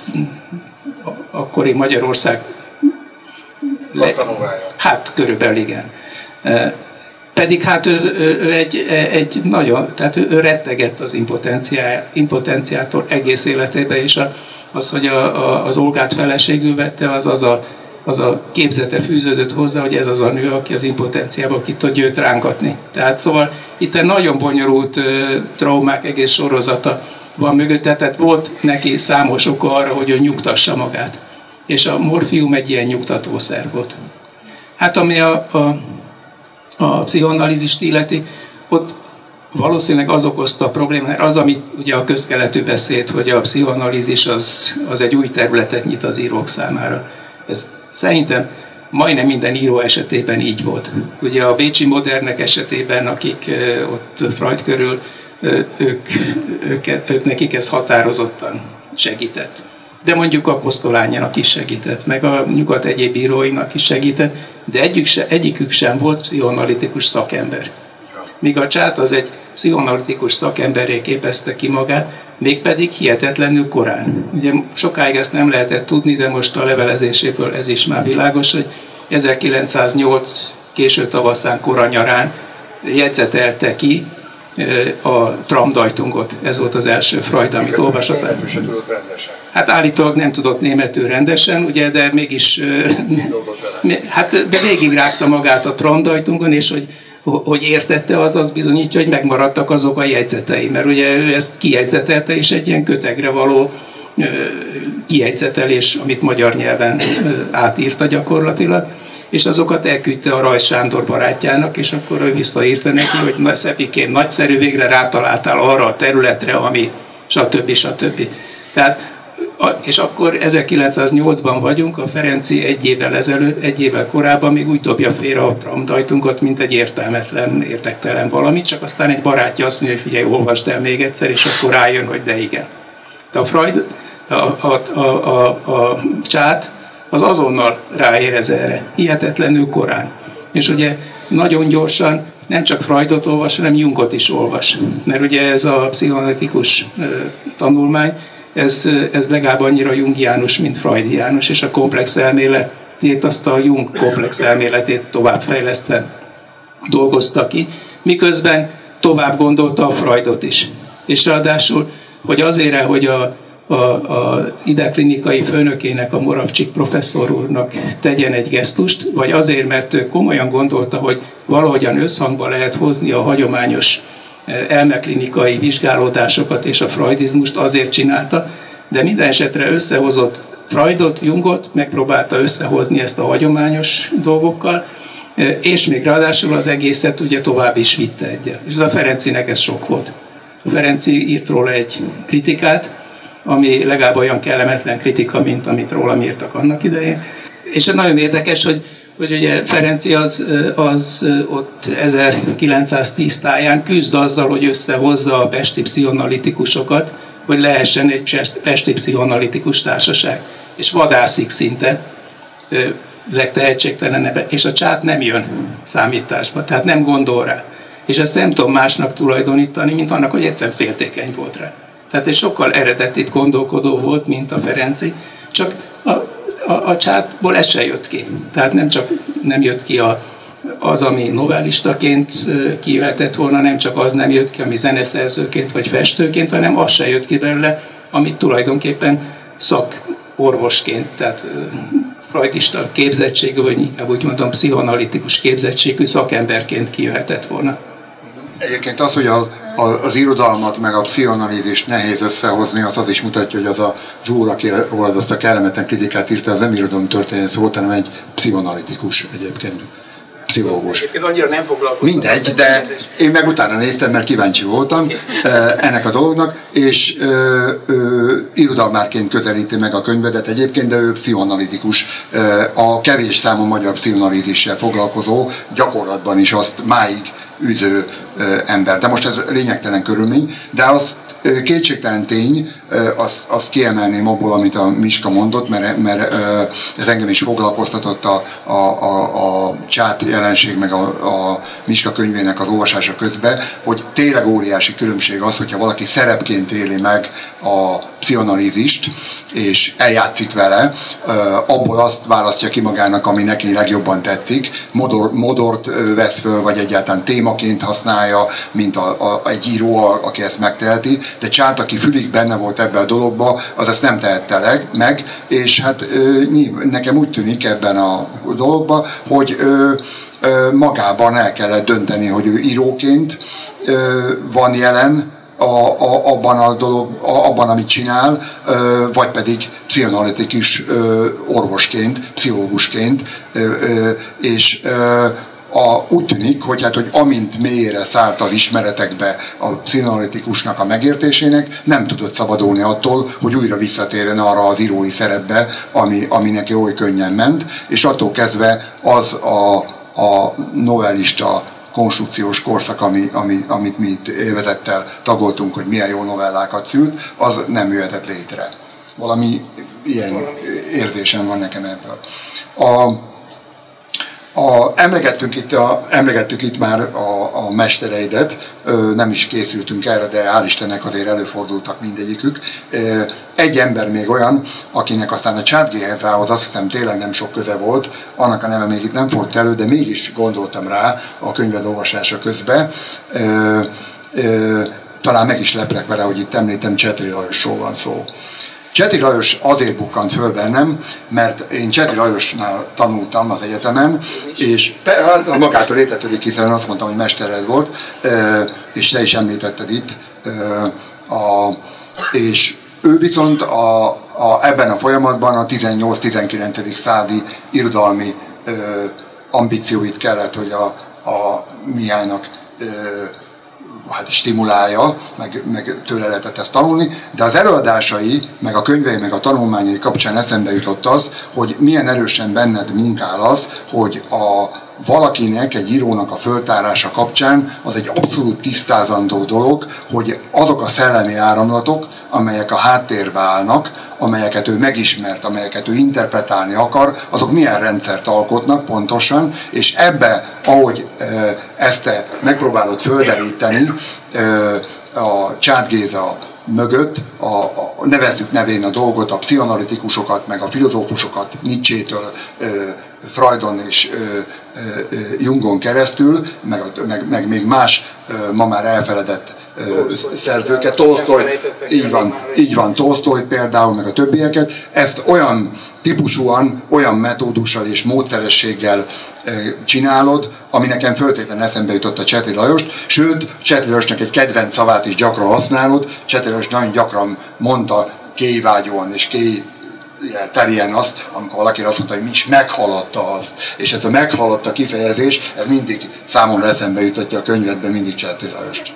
akkori Magyarország... Le... Hát körülbelül igen. Pedig hát ő, ő, ő egy, egy nagyon, tehát ő, ő rettegett az impotenciától egész életében, és a, az, hogy a, a, az Olgát feleségül vette, az az a, az a képzete fűződött hozzá, hogy ez az a nő, aki az impotenciából ki tudja őt rángatni. Tehát szóval itt egy nagyon bonyolult uh, traumák egész sorozata van mögötte, tehát volt neki számos oka arra, hogy ő nyugtassa magát. És a morfium egy ilyen nyugtatószer volt. Hát ami a, a, a pszichoanalízist illeti, ott valószínűleg az okozta a problémát, az, amit ugye a közkeletű beszéd, hogy a pszichoanalízis az, az egy új területet nyit az írók számára. Ez szerintem majdnem minden író esetében így volt. Ugye a bécsi modernek esetében, akik ott Freud körül ők, ők, ők nekik ez határozottan segített. De mondjuk a Kosztolányának is segített, meg a nyugat egyéb bíróinak is segített, de egyik se, egyikük sem volt pszichoanalitikus szakember. Míg a Csát az egy pszichoanalitikus szakemberré képezte ki magát, mégpedig hihetetlenül korán. Ugye sokáig ezt nem lehetett tudni, de most a levelezéséből ez is már világos, hogy ezerkilencszáznyolc késő tavaszán, kora nyarán jegyzetelte ki a Traumdeutungot. Ez volt az első Freud, amit olvasott. Hát állítólag nem tudott németül rendesen, ugye, de mégis hát de végigrágta magát a Traumdeutungon, és hogy, hogy értette, az az bizonyítja, hogy megmaradtak azok a jegyzetei, mert ugye ő ezt kijegyzetelte, és egy ilyen kötegre való kijegyzetelés, amit magyar nyelven átírta gyakorlatilag, és azokat elküldte a Rajz Sándor barátjának, és akkor ő visszaírta neki, hogy na, Szepikém, nagyszerű, végre rátaláltál arra a területre, ami stb. stb. Tehát, és akkor ezerkilencszáznyolcban vagyunk, a Ferenci egy évvel ezelőtt, egy évvel korábban még úgy dobja félre a Traumdeutungot, mint egy értelmetlen, értektelen valamit, csak aztán egy barátja azt mondja, hogy figyelj, olvasd el még egyszer, és akkor rájön, hogy de igen. De a Freud, a, a, a, a, a Csát, az azonnal ráérez erre, hihetetlenül korán. És ugye nagyon gyorsan nem csak Freudot olvas, hanem Jungot is olvas. Mert ugye ez a pszichoanalitikus tanulmány, ez, ez legalább annyira jungiánus, mint freudiánus, és a komplex elméletét, azt a Jung komplex elméletét továbbfejlesztve dolgozta ki, miközben tovább gondolta a Freudot is. És ráadásul, hogy azért, hogy a a, a ideklinikai főnökének, a Moravcsik professzor úrnak tegyen egy gesztust, vagy azért, mert ő komolyan gondolta, hogy valahogyan összhangba lehet hozni a hagyományos elmeklinikai vizsgálódásokat és a freudizmust, azért csinálta, de minden esetre összehozott Freudot, Jungot, megpróbálta összehozni ezt a hagyományos dolgokkal, és még ráadásul az egészet ugye tovább is vitte egyel. És a Ferencinek ez sok volt. A Ferenci írt róla egy kritikát, ami legalább olyan kellemetlen kritika, mint amit rólam írtak annak idején. És nagyon érdekes, hogy, hogy ugye Ferenci az, az ott ezerkilencszáztíz táján küzd azzal, hogy összehozza a pesti pszichoanalitikusokat, hogy lehessen egy pesti pszichoanalitikus társaság. És vadászik szinte, legtehetségtelenebb, és a Csát nem jön számításba, tehát nem gondol rá. És ezt nem tudom másnak tulajdonítani, mint annak, hogy egyszer féltékeny volt rá. Tehát egy sokkal eredetibb gondolkodó volt, mint a Ferenci, csak a, a, a Csátból ez se jött ki. Tehát nem csak nem jött ki a, az, ami novellistaként kijöhetett volna, nem csak az nem jött ki, ami zeneszerzőként vagy festőként, hanem az se jött ki belőle, amit tulajdonképpen szakorvosként, tehát freudista képzettségű, vagy inkább úgy mondom, pszichoanalitikus képzettségű szakemberként kijöhetett volna. Egyébként az, hogy az, az irodalmat meg a pszichoanalízist nehéz összehozni, az az is mutatja, hogy az az úr, aki azt a kellemetlen kritikát írta, az nem irodalom történész volt, hanem egy pszichoanalitikus egyébként. Pszichológus. Annyira nem foglalkoztam. Mindegy, de én meg utána néztem, mert kíváncsi voltam ennek a dolognak, és ö, ö, irodalmárként közelíti meg a könyvedet egyébként, de ő pszichoanalitikus. A kevés számú magyar pszichoanalízissel foglalkozó, gyakorlatban is azt máig űző ember. De most ez lényegtelen körülmény, de az kétségtelen tény, azt, azt kiemelném abból, amit a Miska mondott, mert, mert ez engem is foglalkoztatott a, a, a, a Csát jelenség, meg a, a Miska könyvének az olvasása közben, hogy tényleg óriási különbség az, hogyha valaki szerepként éli meg a pszichoanalízist, és eljátszik vele, abból azt választja ki magának, ami neki legjobban tetszik, modor, modort vesz föl, vagy egyáltalán témaként használja, mint a, a, egy író, a, aki ezt megteheti, de Csát, aki fülig benne volt ebbe a dologba, az ezt nem tehette meg, és hát nekem úgy tűnik ebben a dologban, hogy magában el kellett dönteni, hogy ő íróként van jelen, A, a, abban a dolog, a, abban, amit csinál, ö, vagy pedig pszichoanalitikus ö, orvosként, pszichológusként, ö, ö, és ö, a, úgy tűnik, hogy, hát, hogy amint mélyére szállt az ismeretekbe a pszichoanalitikusnak a megértésének, nem tudott szabadulni attól, hogy újra visszatérjen arra az írói szerepbe, ami, ami neki oly könnyen ment, és attól kezdve az a, a novellista konstrukciós korszak, ami, ami, amit mi itt élvezettel tagoltunk, hogy milyen jó novellákat szült, az nem jöhetett létre. Valami ilyen érzésem van nekem ebből. A, a, emlegettünk, itt a, emlegettük itt már a, a mestereidet, nem is készültünk erre, de hál' Istennek azért előfordultak mindegyikük. Egy ember még olyan, akinek aztán a Csát-Gézához azt hiszem tényleg nem sok köze volt, annak a neve még itt nem fordult elő, de mégis gondoltam rá a könyved olvasása közben. Talán meg is leplek vele, hogy itt említem, Csetri Lajosról van szó. Csetri Lajos azért bukkant föl bennem, mert én Csetri Lajosnál tanultam az egyetemen, és magától értetődik, hiszen azt mondtam, hogy mestered volt, és te is említetted itt, a, és ő viszont a, a, ebben a folyamatban a tizennyolc-tizenkilencedik századi irodalmi ambícióit kellett, hogy a, a Mihálynak hát stimulálja, meg, meg tőle lehetett ezt tanulni, de az előadásai, meg a könyvei, meg a tanulmányai kapcsán eszembe jutott az, hogy milyen erősen benned munkál az, hogy a valakinek, egy írónak a föltárása kapcsán az egy abszolút tisztázandó dolog, hogy azok a szellemi áramlatok, amelyek a háttérbe állnak, amelyeket ő megismert, amelyeket ő interpretálni akar, azok milyen rendszert alkotnak pontosan, és ebbe, ahogy ezt te megpróbálod földeríteni, a Csát Géza mögött, a, a, nevezzük nevén a dolgot, a pszichoanalitikusokat, meg a filozófusokat Nietzsétől, Freudon és Jungon keresztül, meg, meg, meg még más ma már elfeledett szerzőket, Tolsztoly, így van, így van, Tolsztoly például, meg a többieket, ezt olyan típusúan, olyan metódussal és módszerességgel csinálod, ami nekem föltétlenül eszembe jutott a Csetri Lajost, sőt, Csetri Lajosnak egy kedvenc szavát is gyakran használod, Csetri Lajos nagyon gyakran mondta kéjvágyóan és kéj terjen azt, amikor valaki azt mondta, hogy mi is meghaladta azt. És ez a meghaladta kifejezés, ez mindig számomra eszembe jutatja a könyvedben mindig Csetri Lajost.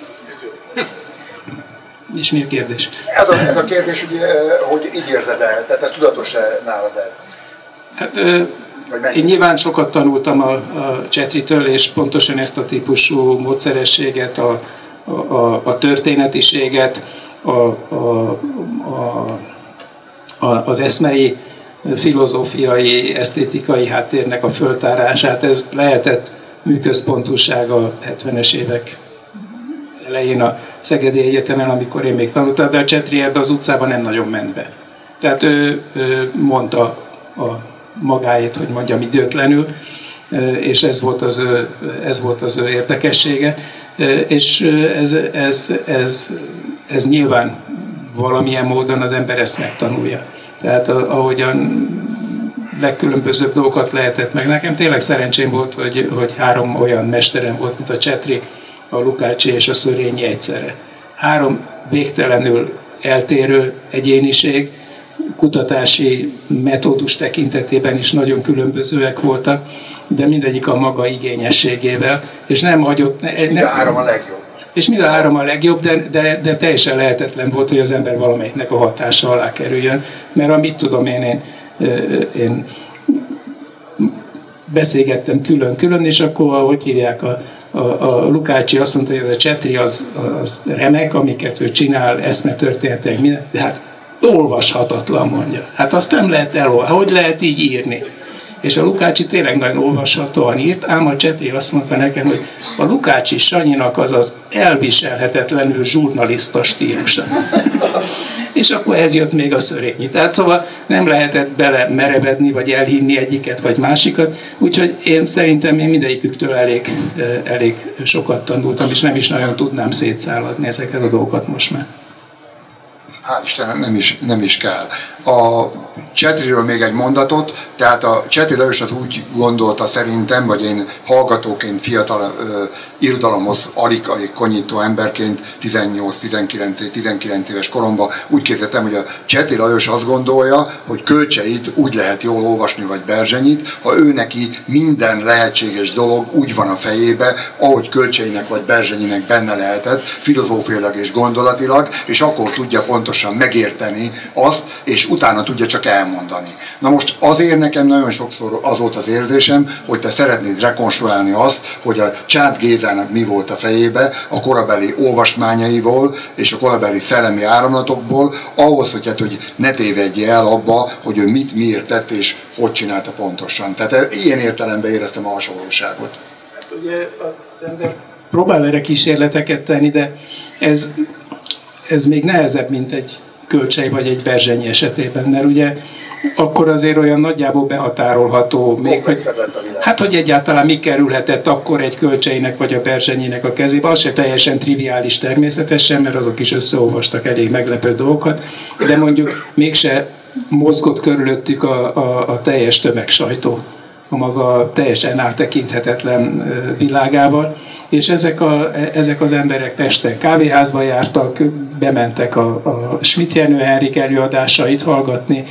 És mi a kérdés? Ez a, ez a kérdés, hogy, hogy így érzed el, tehát ez tudatos-e nálad ez? Hát, én nyilván sokat tanultam a, a Csetritől, és pontosan ezt a típusú módszerességet, a, a, a történetiséget, a, a, a, a, az eszmei, filozófiai, esztétikai háttérnek a föltárását, ez lehetett műközpontúság a hetvenes évek elején a Szegedi Egyetemen, amikor én még tanultam, de a Csetri ebbe az utcában nem nagyon ment be. Tehát ő, ő mondta a magáét, hogy mondjam, időtlenül, és ez volt az ő, ez volt az ő érdekessége, és ez, ez, ez, ez nyilván valamilyen módon az ember ezt megtanulja. Tehát ahogyan legkülönbözőbb dolgokat lehetett meg. Nekem tényleg szerencsém volt, hogy, hogy három olyan mesterem volt, mint a Csetri, a Lukácsi és a Szörényi egyszerre. Három végtelenül eltérő egyéniség, kutatási metódus tekintetében is nagyon különbözőek voltak, de mindegyik a maga igényességével, és nem hagyott... És mind a három a legjobb. És mind a három a legjobb, de, de, de teljesen lehetetlen volt, hogy az ember valamelyiknek a hatása alá kerüljön, mert amit tudom én, én, én beszélgettem külön-külön, és akkor, ahogy hívják, a, a, a Lukácsi azt mondta, hogy a Csetri az, az remek, amiket ő csinál, eszmetörténetek, minden, de hát olvashatatlan, mondja. Hát azt nem lehet elolvasni. Hogy lehet így írni? És a Lukácsi tényleg nagyon olvashatóan írt, ám a Csetri azt mondta nekem, hogy a Lukácsi Sanyinak az az elviselhetetlenül zsurnalista stílusa. És akkor ez jött még a Szörényi. Tehát szóval nem lehetett bele merevedni, vagy elhinni egyiket, vagy másikat. Úgyhogy én szerintem én mindegyiküktől elég, elég sokat tanultam, és nem is nagyon tudnám szétszállazni ezeket a dolgokat most már. Hál' Istennek nem is, nem is kell. A Csetriről még egy mondatot, tehát a Csetri Lajos az úgy gondolta szerintem, vagy én hallgatóként, fiatal ö, irodalomhoz alig-alig konyító emberként, tizennyolc-tizenkilenc éves koromban úgy képzeltem, hogy a Csetri Lajos azt gondolja, hogy Kölcseit úgy lehet jól olvasni, vagy Berzsenyit, ha ő neki minden lehetséges dolog úgy van a fejébe, ahogy Kölcseinek vagy Berzsenyinek benne lehetett, filozófiailag és gondolatilag, és akkor tudja pontosan megérteni azt, és utána tudja csak elmondani. Na most azért nekem nagyon sokszor az volt az érzésem, hogy te szeretnéd rekonstruálni azt, hogy a Csát Géza Rózsának mi volt a fejébe, a korabeli olvasmányaiból és a korabeli szellemi áramlatokból, ahhoz, hogy, hát, hogy ne tévedje el abba, hogy ő mit, miért tett és hogy csinálta pontosan. Tehát ilyen értelemben éreztem a hasonlóságot. Hát ugye az ember próbál erre kísérleteket tenni, de ez, ez még nehezebb, mint egy Kölcsey vagy egy Berzsenyi esetében, mert ugye akkor azért olyan nagyjából behatárolható, még, hogy, hát hogy egyáltalán mi kerülhetett akkor egy Kölcseynek vagy a Berzsenyinek a kezébe, az se teljesen triviális természetesen, mert azok is összeolvastak elég meglepő dolgokat, de mondjuk mégse mozgott körülöttük a, a, a teljes tömegsajtó, a maga teljesen áttekinthetetlen világával, és ezek, a, ezek az emberek Pesten kávéházba jártak, bementek a, a Schmidt Jenő Henrik előadásait hallgatni,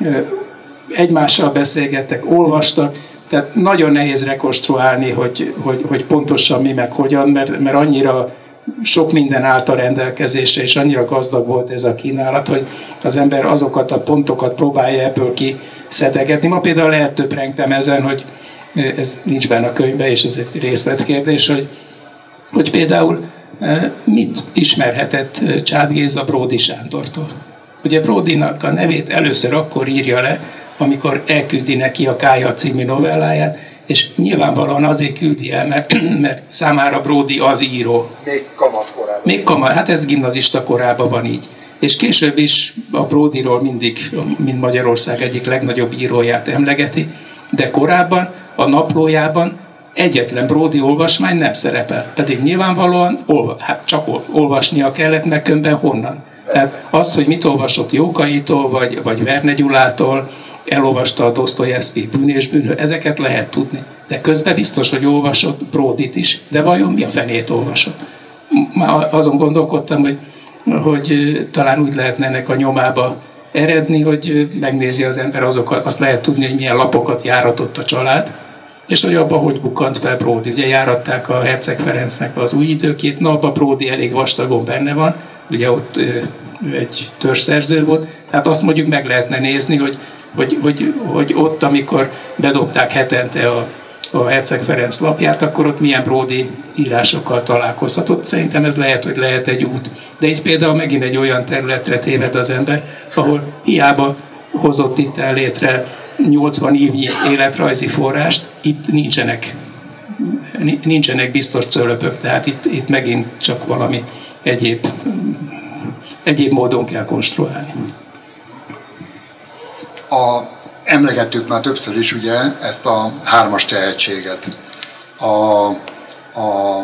egymással beszélgettek, olvastak, tehát nagyon nehéz rekonstruálni, hogy, hogy, hogy pontosan mi meg hogyan, mert, mert annyira sok minden állt a rendelkezésre, és annyira gazdag volt ez a kínálat, hogy az ember azokat a pontokat próbálja ebből kiszedegetni. Ma például lehet töprengtem ezen, hogy ez nincs benne a könyvben, és ez egy részletkérdés, hogy, hogy például mit ismerhetett Csád Géza Bródy Sándortól. Ugye Bródynak a nevét először akkor írja le, amikor elküldi neki a Kálya című novelláját, és nyilvánvalóan azért küldi el, mert, mert számára Bródy az író. Még kamaszkorában. Még kamasz, hát ez gimnazista korában van így. És később is a Bródyról mindig, mint Magyarország egyik legnagyobb íróját emlegeti, de korábban a naplójában egyetlen Bródy olvasmány nem szerepel. Pedig nyilvánvalóan olva, hát csak olvasnia kellett, mert különben honnan. Tehát az, hogy mit olvasott Jókaitól, vagy, vagy Verne Gyulától, elolvasta a Dosztojevszky Bűn és bűnhő, ezeket lehet tudni. De közben biztos, hogy olvasott Bródyt is. De vajon mi a fenét olvasott? Már azon gondolkodtam, hogy, hogy talán úgy lehetne ennek a nyomába eredni, hogy megnézi az ember azokat, azt lehet tudni, hogy milyen lapokat járatott a család, és hogy abban hogy bukkant fel Bródy. Ugye járatták a Herceg Ferencnek az Új időkét, na abban Bródy elég vastagon benne van, ugye ott egy törzsszerző volt, tehát azt mondjuk meg lehetne nézni, hogy Hogy, hogy, hogy ott, amikor bedobták hetente a, a Herceg Ferenc lapját, akkor ott milyen Bródy írásokkal találkozhatott. Szerintem ez lehet, hogy lehet egy út. De itt például megint egy olyan területre téved az ember, ahol hiába hozott itt el létre nyolcvan évnyi életrajzi forrást, itt nincsenek, nincsenek biztos cölöpök, tehát itt, itt megint csak valami egyéb, egyéb módon kell konstruálni. A, emlegettük már többször is ugye ezt a hármas tehetséget. A, a,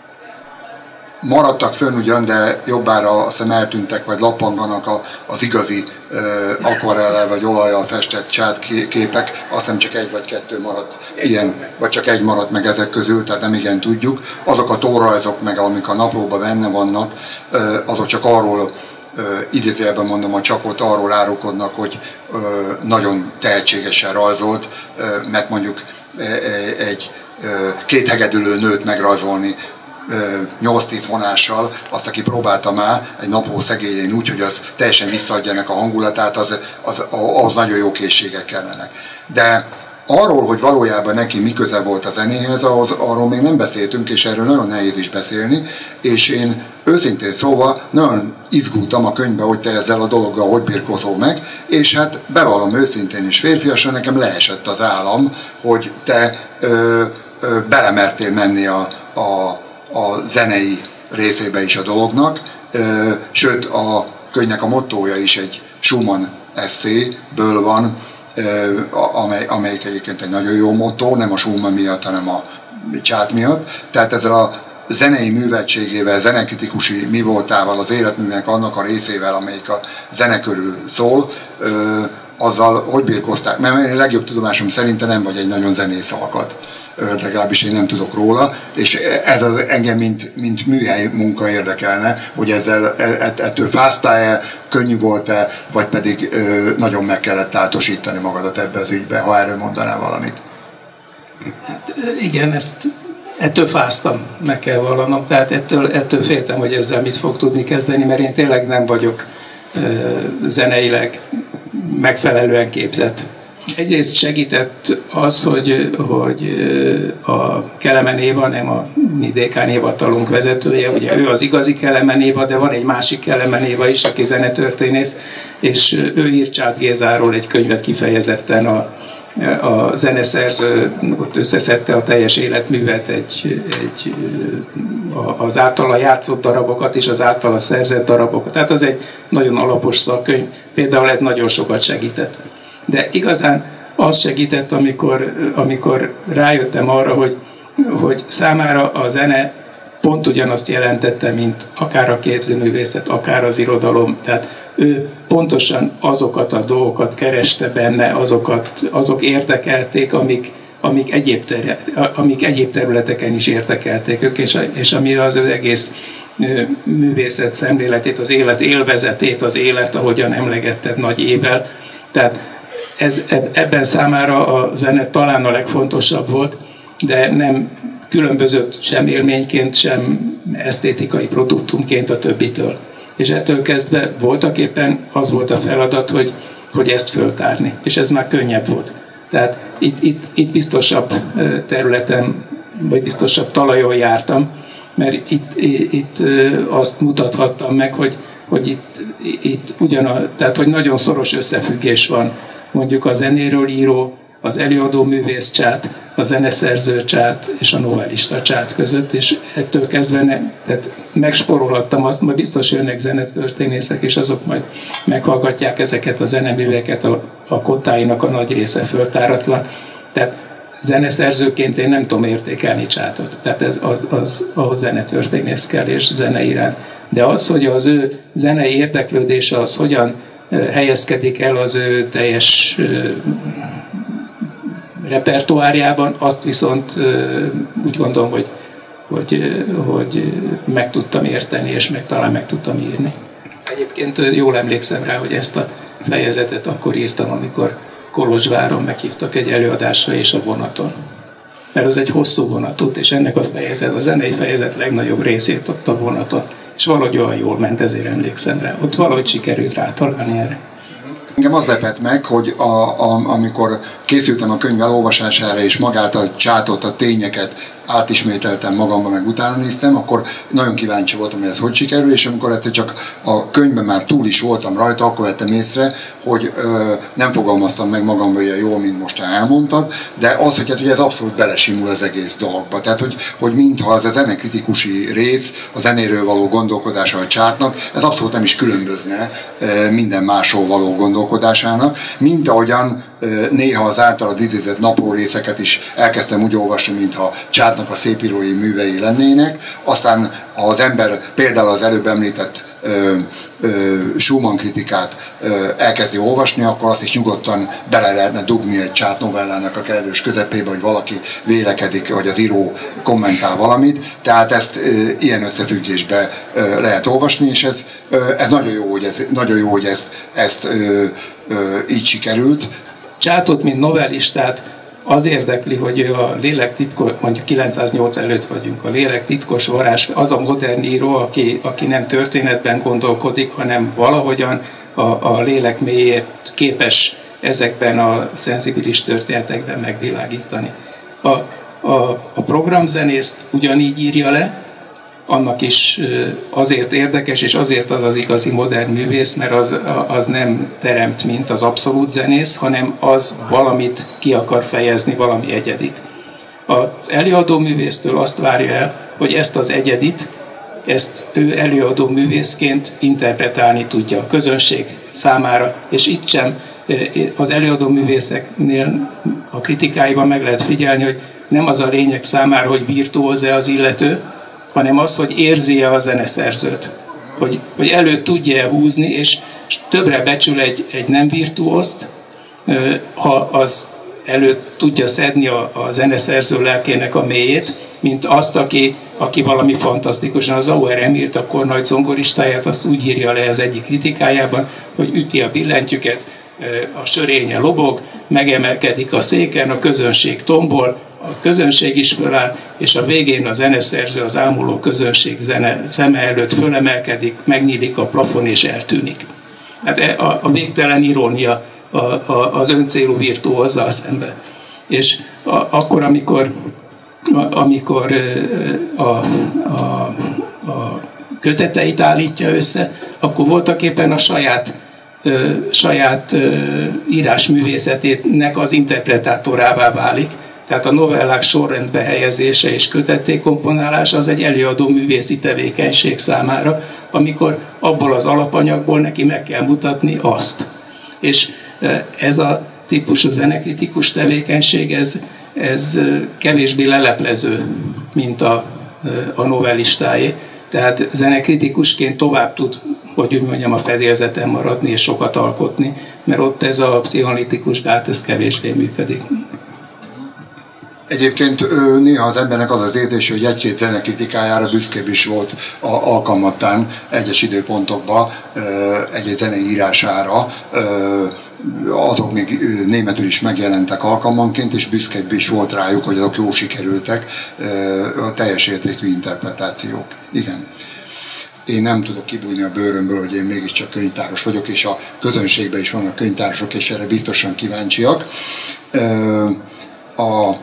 maradtak fönn ugyan, de jobbára azt hiszem eltűntek, vagy lappanganak a, az igazi uh, akvarellel vagy olajjal festett Csád képek, azt hiszem csak egy vagy kettő maradt ilyen, vagy csak egy maradt meg ezek közül, tehát nem igen tudjuk. Azok a tórajzok meg, amik a naplóban benne vannak, uh, azok csak arról Uh, idézőjelben mondom, a csapot arról árulkodnak, hogy uh, nagyon tehetségesen rajzolt, uh, mert mondjuk uh, egy uh, két hegedülő nőt megrajzolni uh, nyolc-tíz vonással, azt, aki próbálta már egy napló szegélyén úgy, hogy az teljesen visszaadja ennek a hangulatát, az, az, az nagyon jó készségek kellenek. De arról, hogy valójában neki mi köze volt a zenéhez, ahhoz, arról még nem beszéltünk, és erről nagyon nehéz is beszélni, és én őszintén szóval nagyon izgultam a könyvbe, hogy te ezzel a dologgal hogy birkozol meg, és hát bevallom őszintén és férfiasan, nekem leesett az állam, hogy te ö, ö, belemertél menni a, a, a zenei részébe is a dolognak, ö, sőt a könyvnek a mottója is egy Schumann eszéből van, amely, amelyik egyébként egy nagyon jó motto, nem a Schumann miatt, hanem a Csád miatt. Tehát ezzel a zenei műveltségével, zenekritikusi mi voltával, az életműnek annak a részével, amelyik a zene körül szól, azzal hogy birkozták? Mert legjobb tudomásom szerint nem vagy egy nagyon zenész alkat. Legalábbis én nem tudok róla, és ez az engem, mint, mint műhely munka érdekelne, hogy ezzel ettől fáztál-e, könnyű volt-e, vagy pedig ö, nagyon meg kellett átosítani magadat ebbe az ügybe, ha erről mondanál valamit. Hát igen, ezt, ettől fáztam, meg kell vallanom, tehát ettől, ettől féltem, hogy ezzel mit fog tudni kezdeni, mert én tényleg nem vagyok ö, zeneileg megfelelően képzett. Egyrészt segített az, hogy, hogy a Kelemen Éva nem a mi dékán hivatalunk vezetője, ugye ő az igazi Kelemen Éva, de van egy másik Kelemen Éva is, aki zenetörténész, és ő írt Csát Gézáról egy könyvet kifejezetten, a, a zeneszerző ott összeszedte a teljes életművet, egy, egy, az általa játszott darabokat és az általa szerzett darabokat. Tehát az egy nagyon alapos szakkönyv, például ez nagyon sokat segített. De igazán az segített, amikor, amikor rájöttem arra, hogy, hogy számára a zene pont ugyanazt jelentette, mint akár a képzőművészet, akár az irodalom. Tehát ő pontosan azokat a dolgokat kereste benne, azokat, azok érdekelték, amik, amik, egyéb, ter, amik egyéb területeken is érdekelték ők, és, és ami az ő egész művészet szemléletét, az élet élvezetét, az élet, ahogyan emlegetted Nagy Ével. Tehát ez, ebben számára a zene talán a legfontosabb volt, de nem különbözött sem élményként, sem esztétikai produktumként a többitől. És ettől kezdve voltak éppen az volt a feladat, hogy, hogy ezt föltárni. És ez már könnyebb volt. Tehát itt, itt, itt biztosabb területen, vagy biztosabb talajon jártam, mert itt, itt azt mutathattam meg, hogy, hogy itt, itt ugyanaz, tehát hogy nagyon szoros összefüggés van mondjuk a zenéről író, az előadó művész Csát, a zeneszerző Csát és a novellista Csát között, és ettől kezdve ne, tehát megsporolhattam azt, majd biztos jönnek zenetörténészek, és azok majd meghallgatják ezeket a zeneműveket, a, a kottáinak a nagy része föltáratlan. Tehát zeneszerzőként én nem tudom értékelni Csátot, tehát ez az, az, ahhoz zenetörténész kell és zene iránt. De az, hogy az ő zenei érdeklődése az hogyan helyezkedik el az ő teljes repertoárjában, azt viszont úgy gondolom, hogy, hogy, hogy meg tudtam érteni, és meg talán meg tudtam írni. Egyébként jól emlékszem rá, hogy ezt a fejezetet akkor írtam, amikor Kolozsváron meghívtak egy előadásra és a vonaton. Mert az egy hosszú vonatot, és ennek a fejezet, a zenei fejezet legnagyobb részét ott a vonaton. És valahogy olyan jól ment, ezért emlékszem rá. Ott valahogy sikerült rátalálni erre. Engem az lepett meg, hogy a, a, amikor készültem a könyv elolvasására, és magát a Csátot, a tényeket átismételtem magamban, meg utána néztem, akkor nagyon kíváncsi voltam, hogy ez hogy sikerül, és amikor egyszer csak a könyvben már túl is voltam rajta, akkor vettem észre, hogy ö, nem fogalmaztam meg magamban olyan jól, mint most elmondtad, de az, hogy, hát, hogy ez abszolút belesimul az egész dologba. Tehát, hogy, hogy mintha az a zenekritikusi rész, a zenéről való gondolkodása a Csátnak, ez abszolút nem is különbözne ö, minden másról való gondolkodásának, mint ahogyan ö, néha az általad idézett napló részeket is elkezdtem úgy olvasni, mintha Csátnak a szépírói művei lennének, aztán az ember például az előbb említett ö, ö, Schumann kritikát ö, elkezdi olvasni, akkor azt is nyugodtan bele lehetne dugni egy Csát novellának a kellős közepébe, hogy valaki vélekedik, vagy az író kommentál valamit, tehát ezt ö, ilyen összefüggésbe ö, lehet olvasni, és ez, ö, ez nagyon jó, hogy, ez, nagyon jó, hogy ez, ezt ö, ö, így sikerült. Csátot, mint novellistát az érdekli, hogy ő a lélek titkos, mondjuk kilencszáznyolc előtt vagyunk, a lélek titkos varázs, az a modern író, aki, aki nem történetben gondolkodik, hanem valahogyan a, a lélek mélyét képes ezekben a szenzibilis történetekben megvilágítani. A, a, a programzenészt ugyanígy írja le, annak is azért érdekes, és azért az az igazi modern művész, mert az, az nem teremt, mint az abszolút zenész, hanem az valamit ki akar fejezni, valami egyedit. Az előadó művésztől azt várja el, hogy ezt az egyedit, ezt ő előadó művészként interpretálni tudja a közönség számára, és itt sem az előadó művészeknél a kritikáiban meg lehet figyelni, hogy nem az a lényeg számára, hogy virtuóz-e az illető, hanem az, hogy érzi-e a zeneszerzőt, hogy, hogy elő tudja húzni, és többre becsül egy, egy nem virtuózt, ha az elő tudja szedni a, a zeneszerző lelkének a mélyét, mint azt, aki, aki valami fantasztikusan. Az Auer Emírt, a Kornajt zongoristáját, azt úgy írja le az egyik kritikájában, hogy üti a billentyűket, a sörénye lobog, megemelkedik a széken, a közönség tombol, a közönség is föláll, és a végén a zeneszerző, az ámuló közönség zene, szeme előtt fölemelkedik, megnyílik a plafon és eltűnik. Hát a, a végtelen irónia a, a, az öncélú virtuózzal szemben. És a, akkor, amikor, a, amikor a, a, a köteteit állítja össze, akkor voltaképpen a saját, ö, saját ö, írásművészetének az interpretátorává válik. Tehát a novellák sorrendbe helyezése és kötetté komponálása az egy előadó művészi tevékenység számára, amikor abból az alapanyagból neki meg kell mutatni azt. És ez a típusú zenekritikus tevékenység, ez, ez kevésbé leleplező, mint a, a novellistáé. Tehát zenekritikusként tovább tud, hogy úgy mondjam, a fedélzeten maradni és sokat alkotni, mert ott ez a pszichoanalitikus gát, ez kevésbé működik. Egyébként néha az embernek az az érzés, hogy egy-két zenekritikájára büszkébb is volt a alkalmattán egyes időpontokban egy-egy zenei írására. Azok még németül is megjelentek alkalmanként, és büszkébb is volt rájuk, hogy azok jól sikerültek, a teljes értékű interpretációk. Igen. Én nem tudok kibújni a bőrömből, hogy én mégiscsak könyvtáros vagyok, és a közönségben is vannak könyvtárosok, és erre biztosan kíváncsiak. A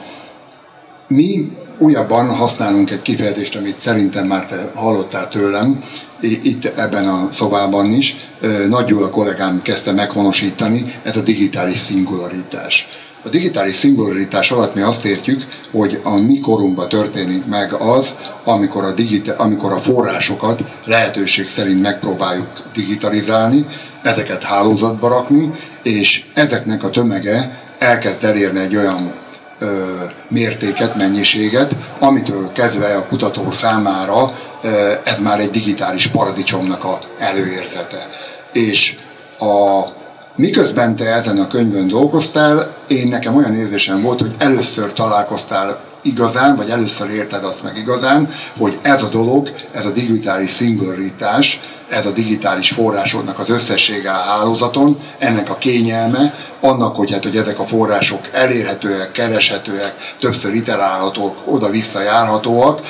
Mi újabban használunk egy kifejezést, amit szerintem már te hallottál tőlem, itt ebben a szobában is. Nagy Gyula kollégám kezdte meghonosítani, ez a digitális szingularitás. A digitális szingularitás alatt mi azt értjük, hogy a mi korunkban történik meg az, amikor a, digita- amikor a forrásokat lehetőség szerint megpróbáljuk digitalizálni, ezeket hálózatba rakni, és ezeknek a tömege elkezd elérni egy olyan ö, mértéket, mennyiséget, amitől kezdve a kutató számára ö, ez már egy digitális paradicsomnak a előérzete. És a miközben te ezen a könyvön dolgoztál, én nekem olyan érzésem volt, hogy először találkoztál igazán, vagy először érted azt meg igazán, hogy ez a dolog, ez a digitális szingularitás, ez a digitális forrásoknak az összessége a hálózaton, ennek a kényelme, annak, hogy, hát, hogy ezek a források elérhetőek, kereshetőek, többször iterálhatók, oda-vissza járhatóak,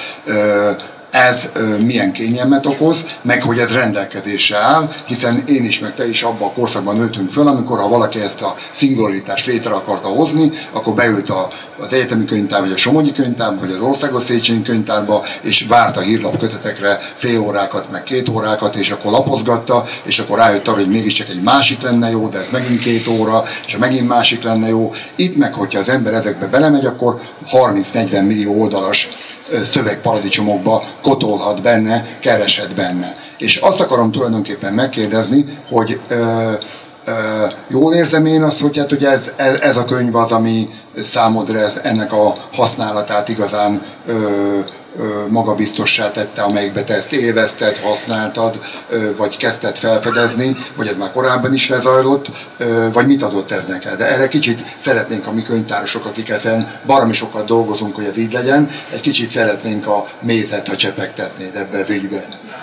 ez milyen kényelmet okoz, meg hogy ez rendelkezésre áll, hiszen én is, meg te is abban a korszakban nőttünk föl, amikor ha valaki ezt a szingularitást létre akarta hozni, akkor beült a, az egyetemi könyvtár, vagy a Somogyi könyvtárba, vagy az Országos Széchenyi könyvtárba, és várta hírlap kötetekre fél órákat, meg két órákat, és akkor lapozgatta, és akkor rájött arra, hogy mégiscsak egy másik lenne jó, de ez megint két óra, és ha megint másik lenne jó. Itt meg, hogyha az ember ezekbe belemegy, akkor harminc-negyven millió oldalas szövegparadicsomokba kotolhat benne, kereshet benne. És azt akarom tulajdonképpen megkérdezni, hogy ö, ö, jól érzem én azt, hogy, hát, hogy ez, ez a könyv az, ami számodra ez, ennek a használatát igazán ö, ö, magabiztossá tette, amelyikbe te ezt élvezted, használtad, ö, vagy kezdted felfedezni, vagy ez már korábban is lezajlott, ö, vagy mit adott ez neked. De erre kicsit szeretnénk a mi könyvtárosok, akik ezen baromi sokat dolgozunk, hogy ez így legyen, egy kicsit szeretnénk a mézet, ha csepegtetnéd ebbe az ügyben.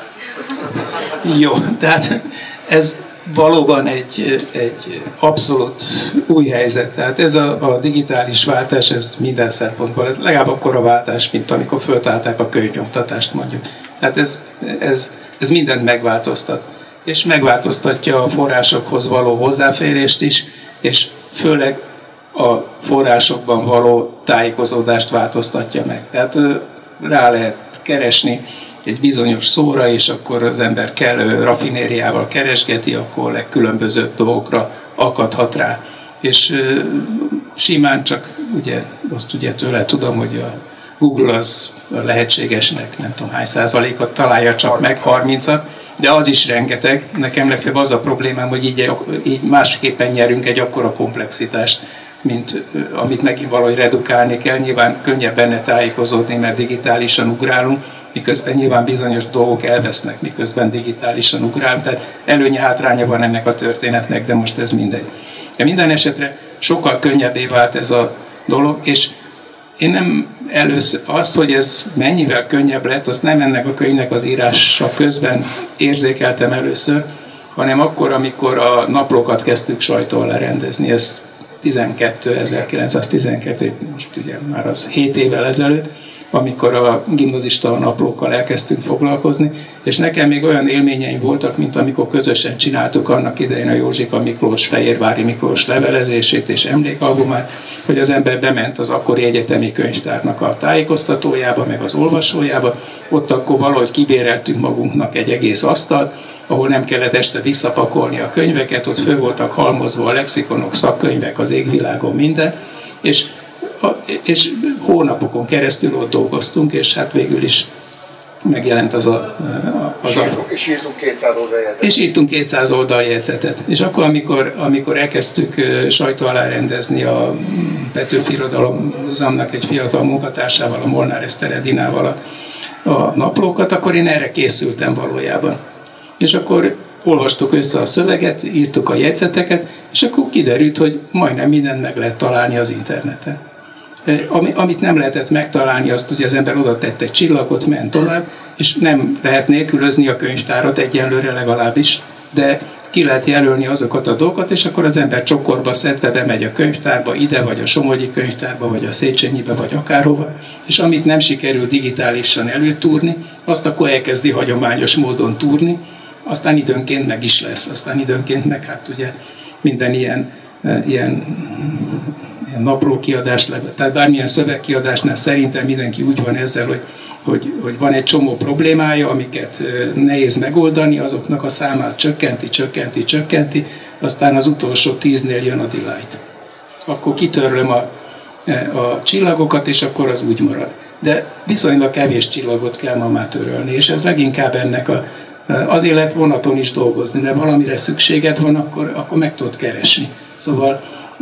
Jó, tehát ez valóban egy, egy abszolút új helyzet. Tehát ez a, a digitális váltás, ez minden szempontból, ez legalább akkora váltás, mint amikor föltálták a könyvnyomtatást, mondjuk. Tehát ez, ez, ez mindent megváltoztat. És megváltoztatja a forrásokhoz való hozzáférést is, és főleg a forrásokban való tájékozódást változtatja meg. Tehát rá lehet keresni egy bizonyos szóra, és akkor az ember kell raffinériával keresgeti, akkor legkülönbözőbb dolgokra akadhat rá. És simán csak, ugye, azt ugye tőle tudom, hogy a Google az a lehetségesnek nem tudom hány százalékot találja csak meg, harmincat, de az is rengeteg. Nekem legfeljebb az a problémám, hogy így, így másképpen nyerünk egy akkora komplexitást, mint amit megint valahogy redukálni kell. Nyilván könnyebb benne tájékozódni, mert digitálisan ugrálunk, miközben nyilván bizonyos dolgok elvesznek, miközben digitálisan ugrálunk. Tehát előnye, hátránya van ennek a történetnek, de most ez mindegy. De minden esetre sokkal könnyebbé vált ez a dolog, és én nem először, azt, hogy ez mennyivel könnyebb lett, azt nem ennek a könyvnek az írása közben érzékeltem először, hanem akkor, amikor a naplókat kezdtük sajtól lerendezni. Ez ezerkilencszáztizenkettő, most ugye már az hét évvel ezelőtt, amikor a gimnazista naplókkal elkezdtünk foglalkozni, és nekem még olyan élményeim voltak, mint amikor közösen csináltuk annak idején a Józsika Miklós, Fehérvári Miklós levelezését és emlékalbumát, hogy az ember bement az akkori egyetemi könyvtárnak a tájékoztatójába, meg az olvasójába, ott akkor valahogy kibéreltünk magunknak egy egész asztalt, ahol nem kellett este visszapakolni a könyveket, ott föl voltak halmozva a lexikonok, szakkönyvek, az égvilágon, minden, és, és hónapokon keresztül ott dolgoztunk, és hát végül is megjelent az a... Az a és írtunk kétszáz oldaljegyzetet. És írtunk kétszáz oldaljegyzetet. És akkor, amikor, amikor elkezdtük sajtó alá rendezni a Petőfi Irodalom Múzeumnak egy fiatal munkatársával, a Molnár Eszter Edinával a, a naplókat, akkor én erre készültem valójában. És akkor olvastuk össze a szöveget, írtuk a jegyzeteket, és akkor kiderült, hogy majdnem mindent meg lehet találni az interneten. Ami, amit nem lehetett megtalálni, azt ugye az ember oda tett egy csillagot, ment tovább, és nem lehet nélkülözni a könyvtárat egyenlőre legalábbis, de ki lehet jelölni azokat a dolgokat, és akkor az ember csokorba szedve bemegy a könyvtárba, ide, vagy a Somogyi könyvtárba, vagy a Széchenyibe, vagy akárhova, és amit nem sikerül digitálisan előtúrni, azt akkor elkezdi hagyományos módon túrni, aztán időnként meg is lesz, aztán időnként meg hát ugye minden ilyen, ilyen, ilyen naplókiadás, tehát bármilyen szövegkiadásnál szerintem mindenki úgy van ezzel, hogy, hogy, hogy van egy csomó problémája, amiket nehéz megoldani, azoknak a számát csökkenti, csökkenti, csökkenti, aztán az utolsó tíznél jön a delight. Akkor kitörlöm a, a csillagokat, és akkor az úgy marad. De viszonylag kevés csillagot kell ma már törölni, és ez leginkább ennek a azért lehet vonaton is dolgozni, de valamire szükséged van, akkor, akkor meg tudod keresni. Szóval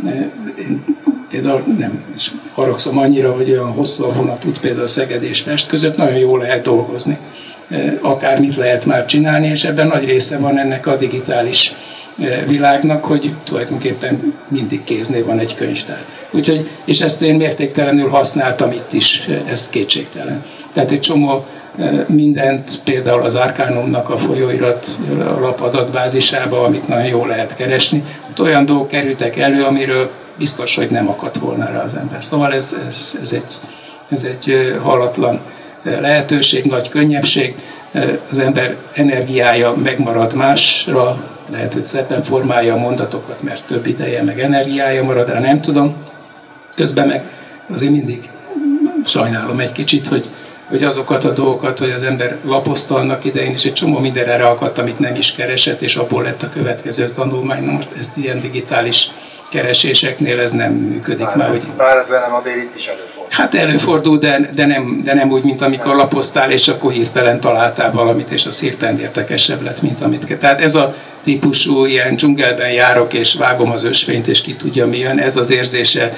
én például nem haragszom annyira, hogy olyan hosszú a vonat út például Szeged és Pest között, nagyon jól lehet dolgozni. Akármit lehet már csinálni, és ebben nagy része van ennek a digitális világnak, hogy tulajdonképpen mindig kéznél van egy könyvtár. Úgyhogy, és ezt én mértéktelenül használtam itt is, ez kétségtelen. Tehát egy csomó mindent, például az Arcanumnak a folyóirat alapadatbázisába, amit nagyon jól lehet keresni, ott olyan dolgok kerültek elő, amiről biztos, hogy nem akadt volna rá az ember. Szóval ez, ez, ez, egy, ez egy hallatlan lehetőség, nagy könnyebbség, az ember energiája megmarad másra, lehet, hogy szépen formálja a mondatokat, mert több ideje, meg energiája marad rá, nem tudom. Közben meg azért mindig sajnálom egy kicsit, hogy hogy azokat a dolgokat, hogy az ember lapozta annak idején, és egy csomó mindenre ráakadt, amit nem is keresett, és abból lett a következő tanulmány. Na most ezt ilyen digitális kereséseknél ez nem működik bár már. Ez, hogy... bár ez velem azért itt is előfordul. Hát előfordul, de, de, nem, de nem úgy, mint amikor lapoztál, és akkor hirtelen találtál valamit, és az hirtelen érdekesebb lett, mint amit kell. Tehát ez a típusú ilyen dzsungelben járok, és vágom az ösvényt, és ki tudja mi jön, ez az érzése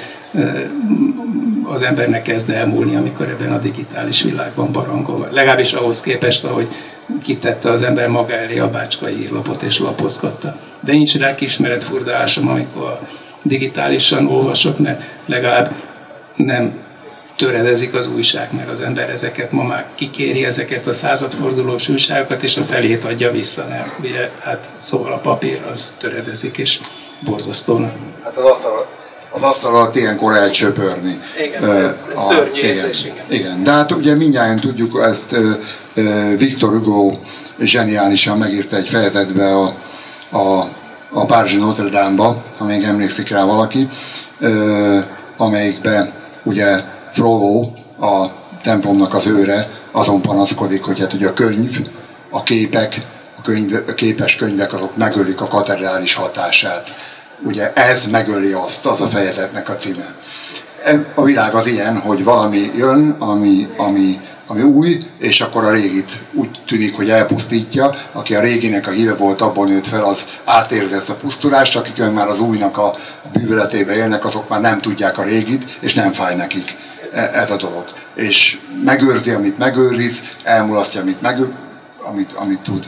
az embernek kezd elmúlni, amikor ebben a digitális világban barangol. Legalábbis ahhoz képest, ahogy kitette az ember maga elé a bácskai írlapot és lapozgatta. De nincs rá kismeret furdalásom, amikor digitálisan olvasok, mert legalább nem töredezik az újság, mert az ember ezeket ma már kikéri, ezeket a századfordulós újságokat, és a felét adja vissza, nem? Ugye, hát szóval a papír az töredezik, és borzasztóan. Hát az asztal, az asztal alatt ilyenkor elcsöpörni. Igen, uh, ez a, szörnyű érzés, igen. Igen, de hát ugye mindjárt tudjuk, ezt uh, uh, Victor Hugo zseniálisan megírta egy fejezetbe a, a, a Párizsi Notre Dame-ba, ha még emlékszik rá valaki, uh, amelyikben ugye Frollo, a templomnak az őre, azon panaszkodik, hogy hát ugye a könyv, a képek, a, könyv, a képes könyvek azok megölik a katedrális hatását. Ugye ez megöli azt, az a fejezetnek a címe. A világ az ilyen, hogy valami jön, ami, ami, ami új, és akkor a régit úgy tűnik, hogy elpusztítja. Aki a réginek a híve volt, abban nőtt fel, az átérzi ezt a pusztulást, akik már az újnak a bűvöletébe élnek, azok már nem tudják a régit, és nem fáj nekik ez a dolog. És megőrzi, amit megőriz, elmulasztja, amit, megő, amit, amit tud.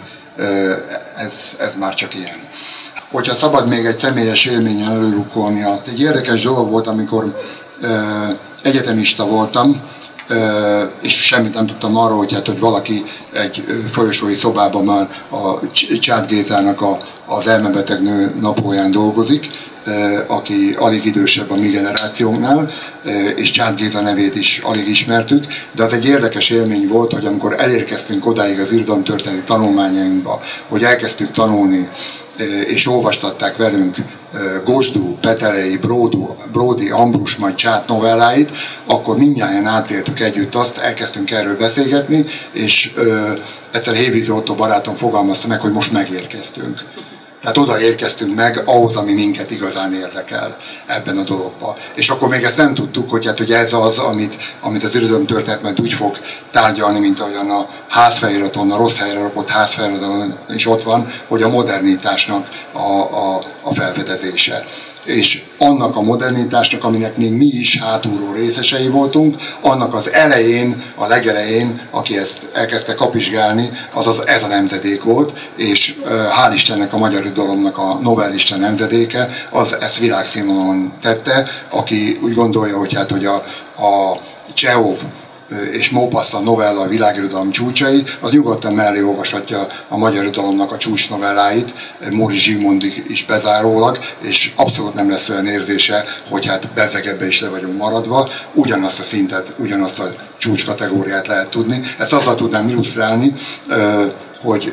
Ez, ez már csak ilyen. Hogyha szabad még egy személyes élményen előrukkolni, az egy érdekes dolog volt, amikor egyetemista voltam, és semmit nem tudtam arról, hogy, hát, hogy valaki egy folyosói szobában már a Csád Gézának a, az elmebeteg nő naplóján dolgozik, aki alig idősebb a mi generációnknál, és Csád Géza nevét is alig ismertük, de az egy érdekes élmény volt, hogy amikor elérkeztünk odáig az irodalomtörténeti tanulmányainkba, hogy elkezdtük tanulni, és olvastatták velünk Gosdú, Petelei, Bródú, Bródi, Ambrus, majd Csát novelláit, akkor mindnyájan átéltük együtt azt, elkezdtünk erről beszélgetni, és ö, egyszer Hévízi Ottó barátom fogalmazta meg, hogy most megérkeztünk. Tehát oda érkeztünk meg ahhoz, ami minket igazán érdekel ebben a dologban. És akkor még ezt nem tudtuk, hogy, hát, hogy ez az, amit, amit az irodalomtörténet majd úgy fog tárgyalni, mint ahogyan a házfeliraton, a rossz helyre rakott házfeliraton is ott van, hogy a modernitásnak a, a, a felfedezése. És annak a modernitásnak, aminek még mi is hátulról részesei voltunk, annak az elején, a legelején, aki ezt elkezdte kapizsgálni, az, az ez a nemzedék volt, és hál' Istennek a magyar irodalomnak a Nobel-lista nemzedéke, az ezt világszínvonalon tette, aki úgy gondolja, hogy, hát, hogy a, a Csehov és Maupassant novella a világirodalom csúcsai, az nyugodtan mellé olvashatja a magyar irodalomnak a csúcs novelláit, Móri Zsigmondig is bezárólag, és abszolút nem lesz olyan érzése, hogy hát bezzeg is le vagyunk maradva, ugyanazt a szintet, ugyanazt a csúcs kategóriát lehet tudni. Ezt azzal tudnám illusztrálni, hogy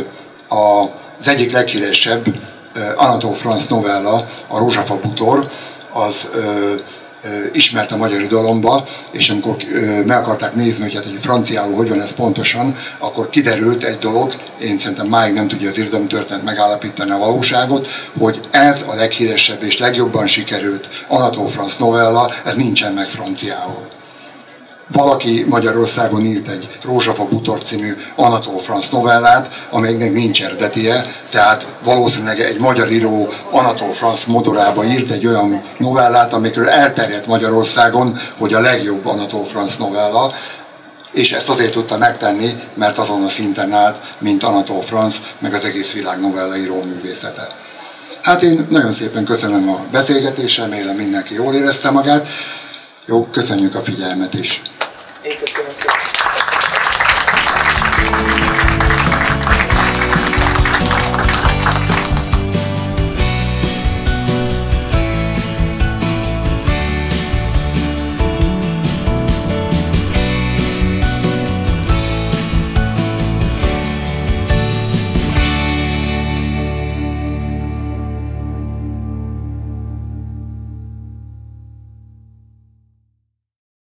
az egyik leghíresebb Anatole France novella, a Rózsafa Butor, az ismert a magyar irodalomba, és amikor meg akarták nézni, hogy, hát, hogy franciául hogy van ez pontosan, akkor kiderült egy dolog, én szerintem máig nem tudja az irodalomtörténet megállapítani a valóságot, hogy ez a leghíresebb és legjobban sikerült Anatole France novella, ez nincsen meg franciául. Valaki Magyarországon írt egy Rózsafa Butor című Anatole France novellát, amelynek nincs eredetie, tehát valószínűleg egy magyar író Anatole France modorába írt egy olyan novellát, amikről elterjedt Magyarországon, hogy a legjobb Anatole France novella, és ezt azért tudta megtenni, mert azon a szinten állt, mint Anatole France, meg az egész világ novellaíró művészete. Hát én nagyon szépen köszönöm a beszélgetést, remélem mindenki jól érezte magát. Jó, köszönjük a figyelmet is. Én köszönöm szépen.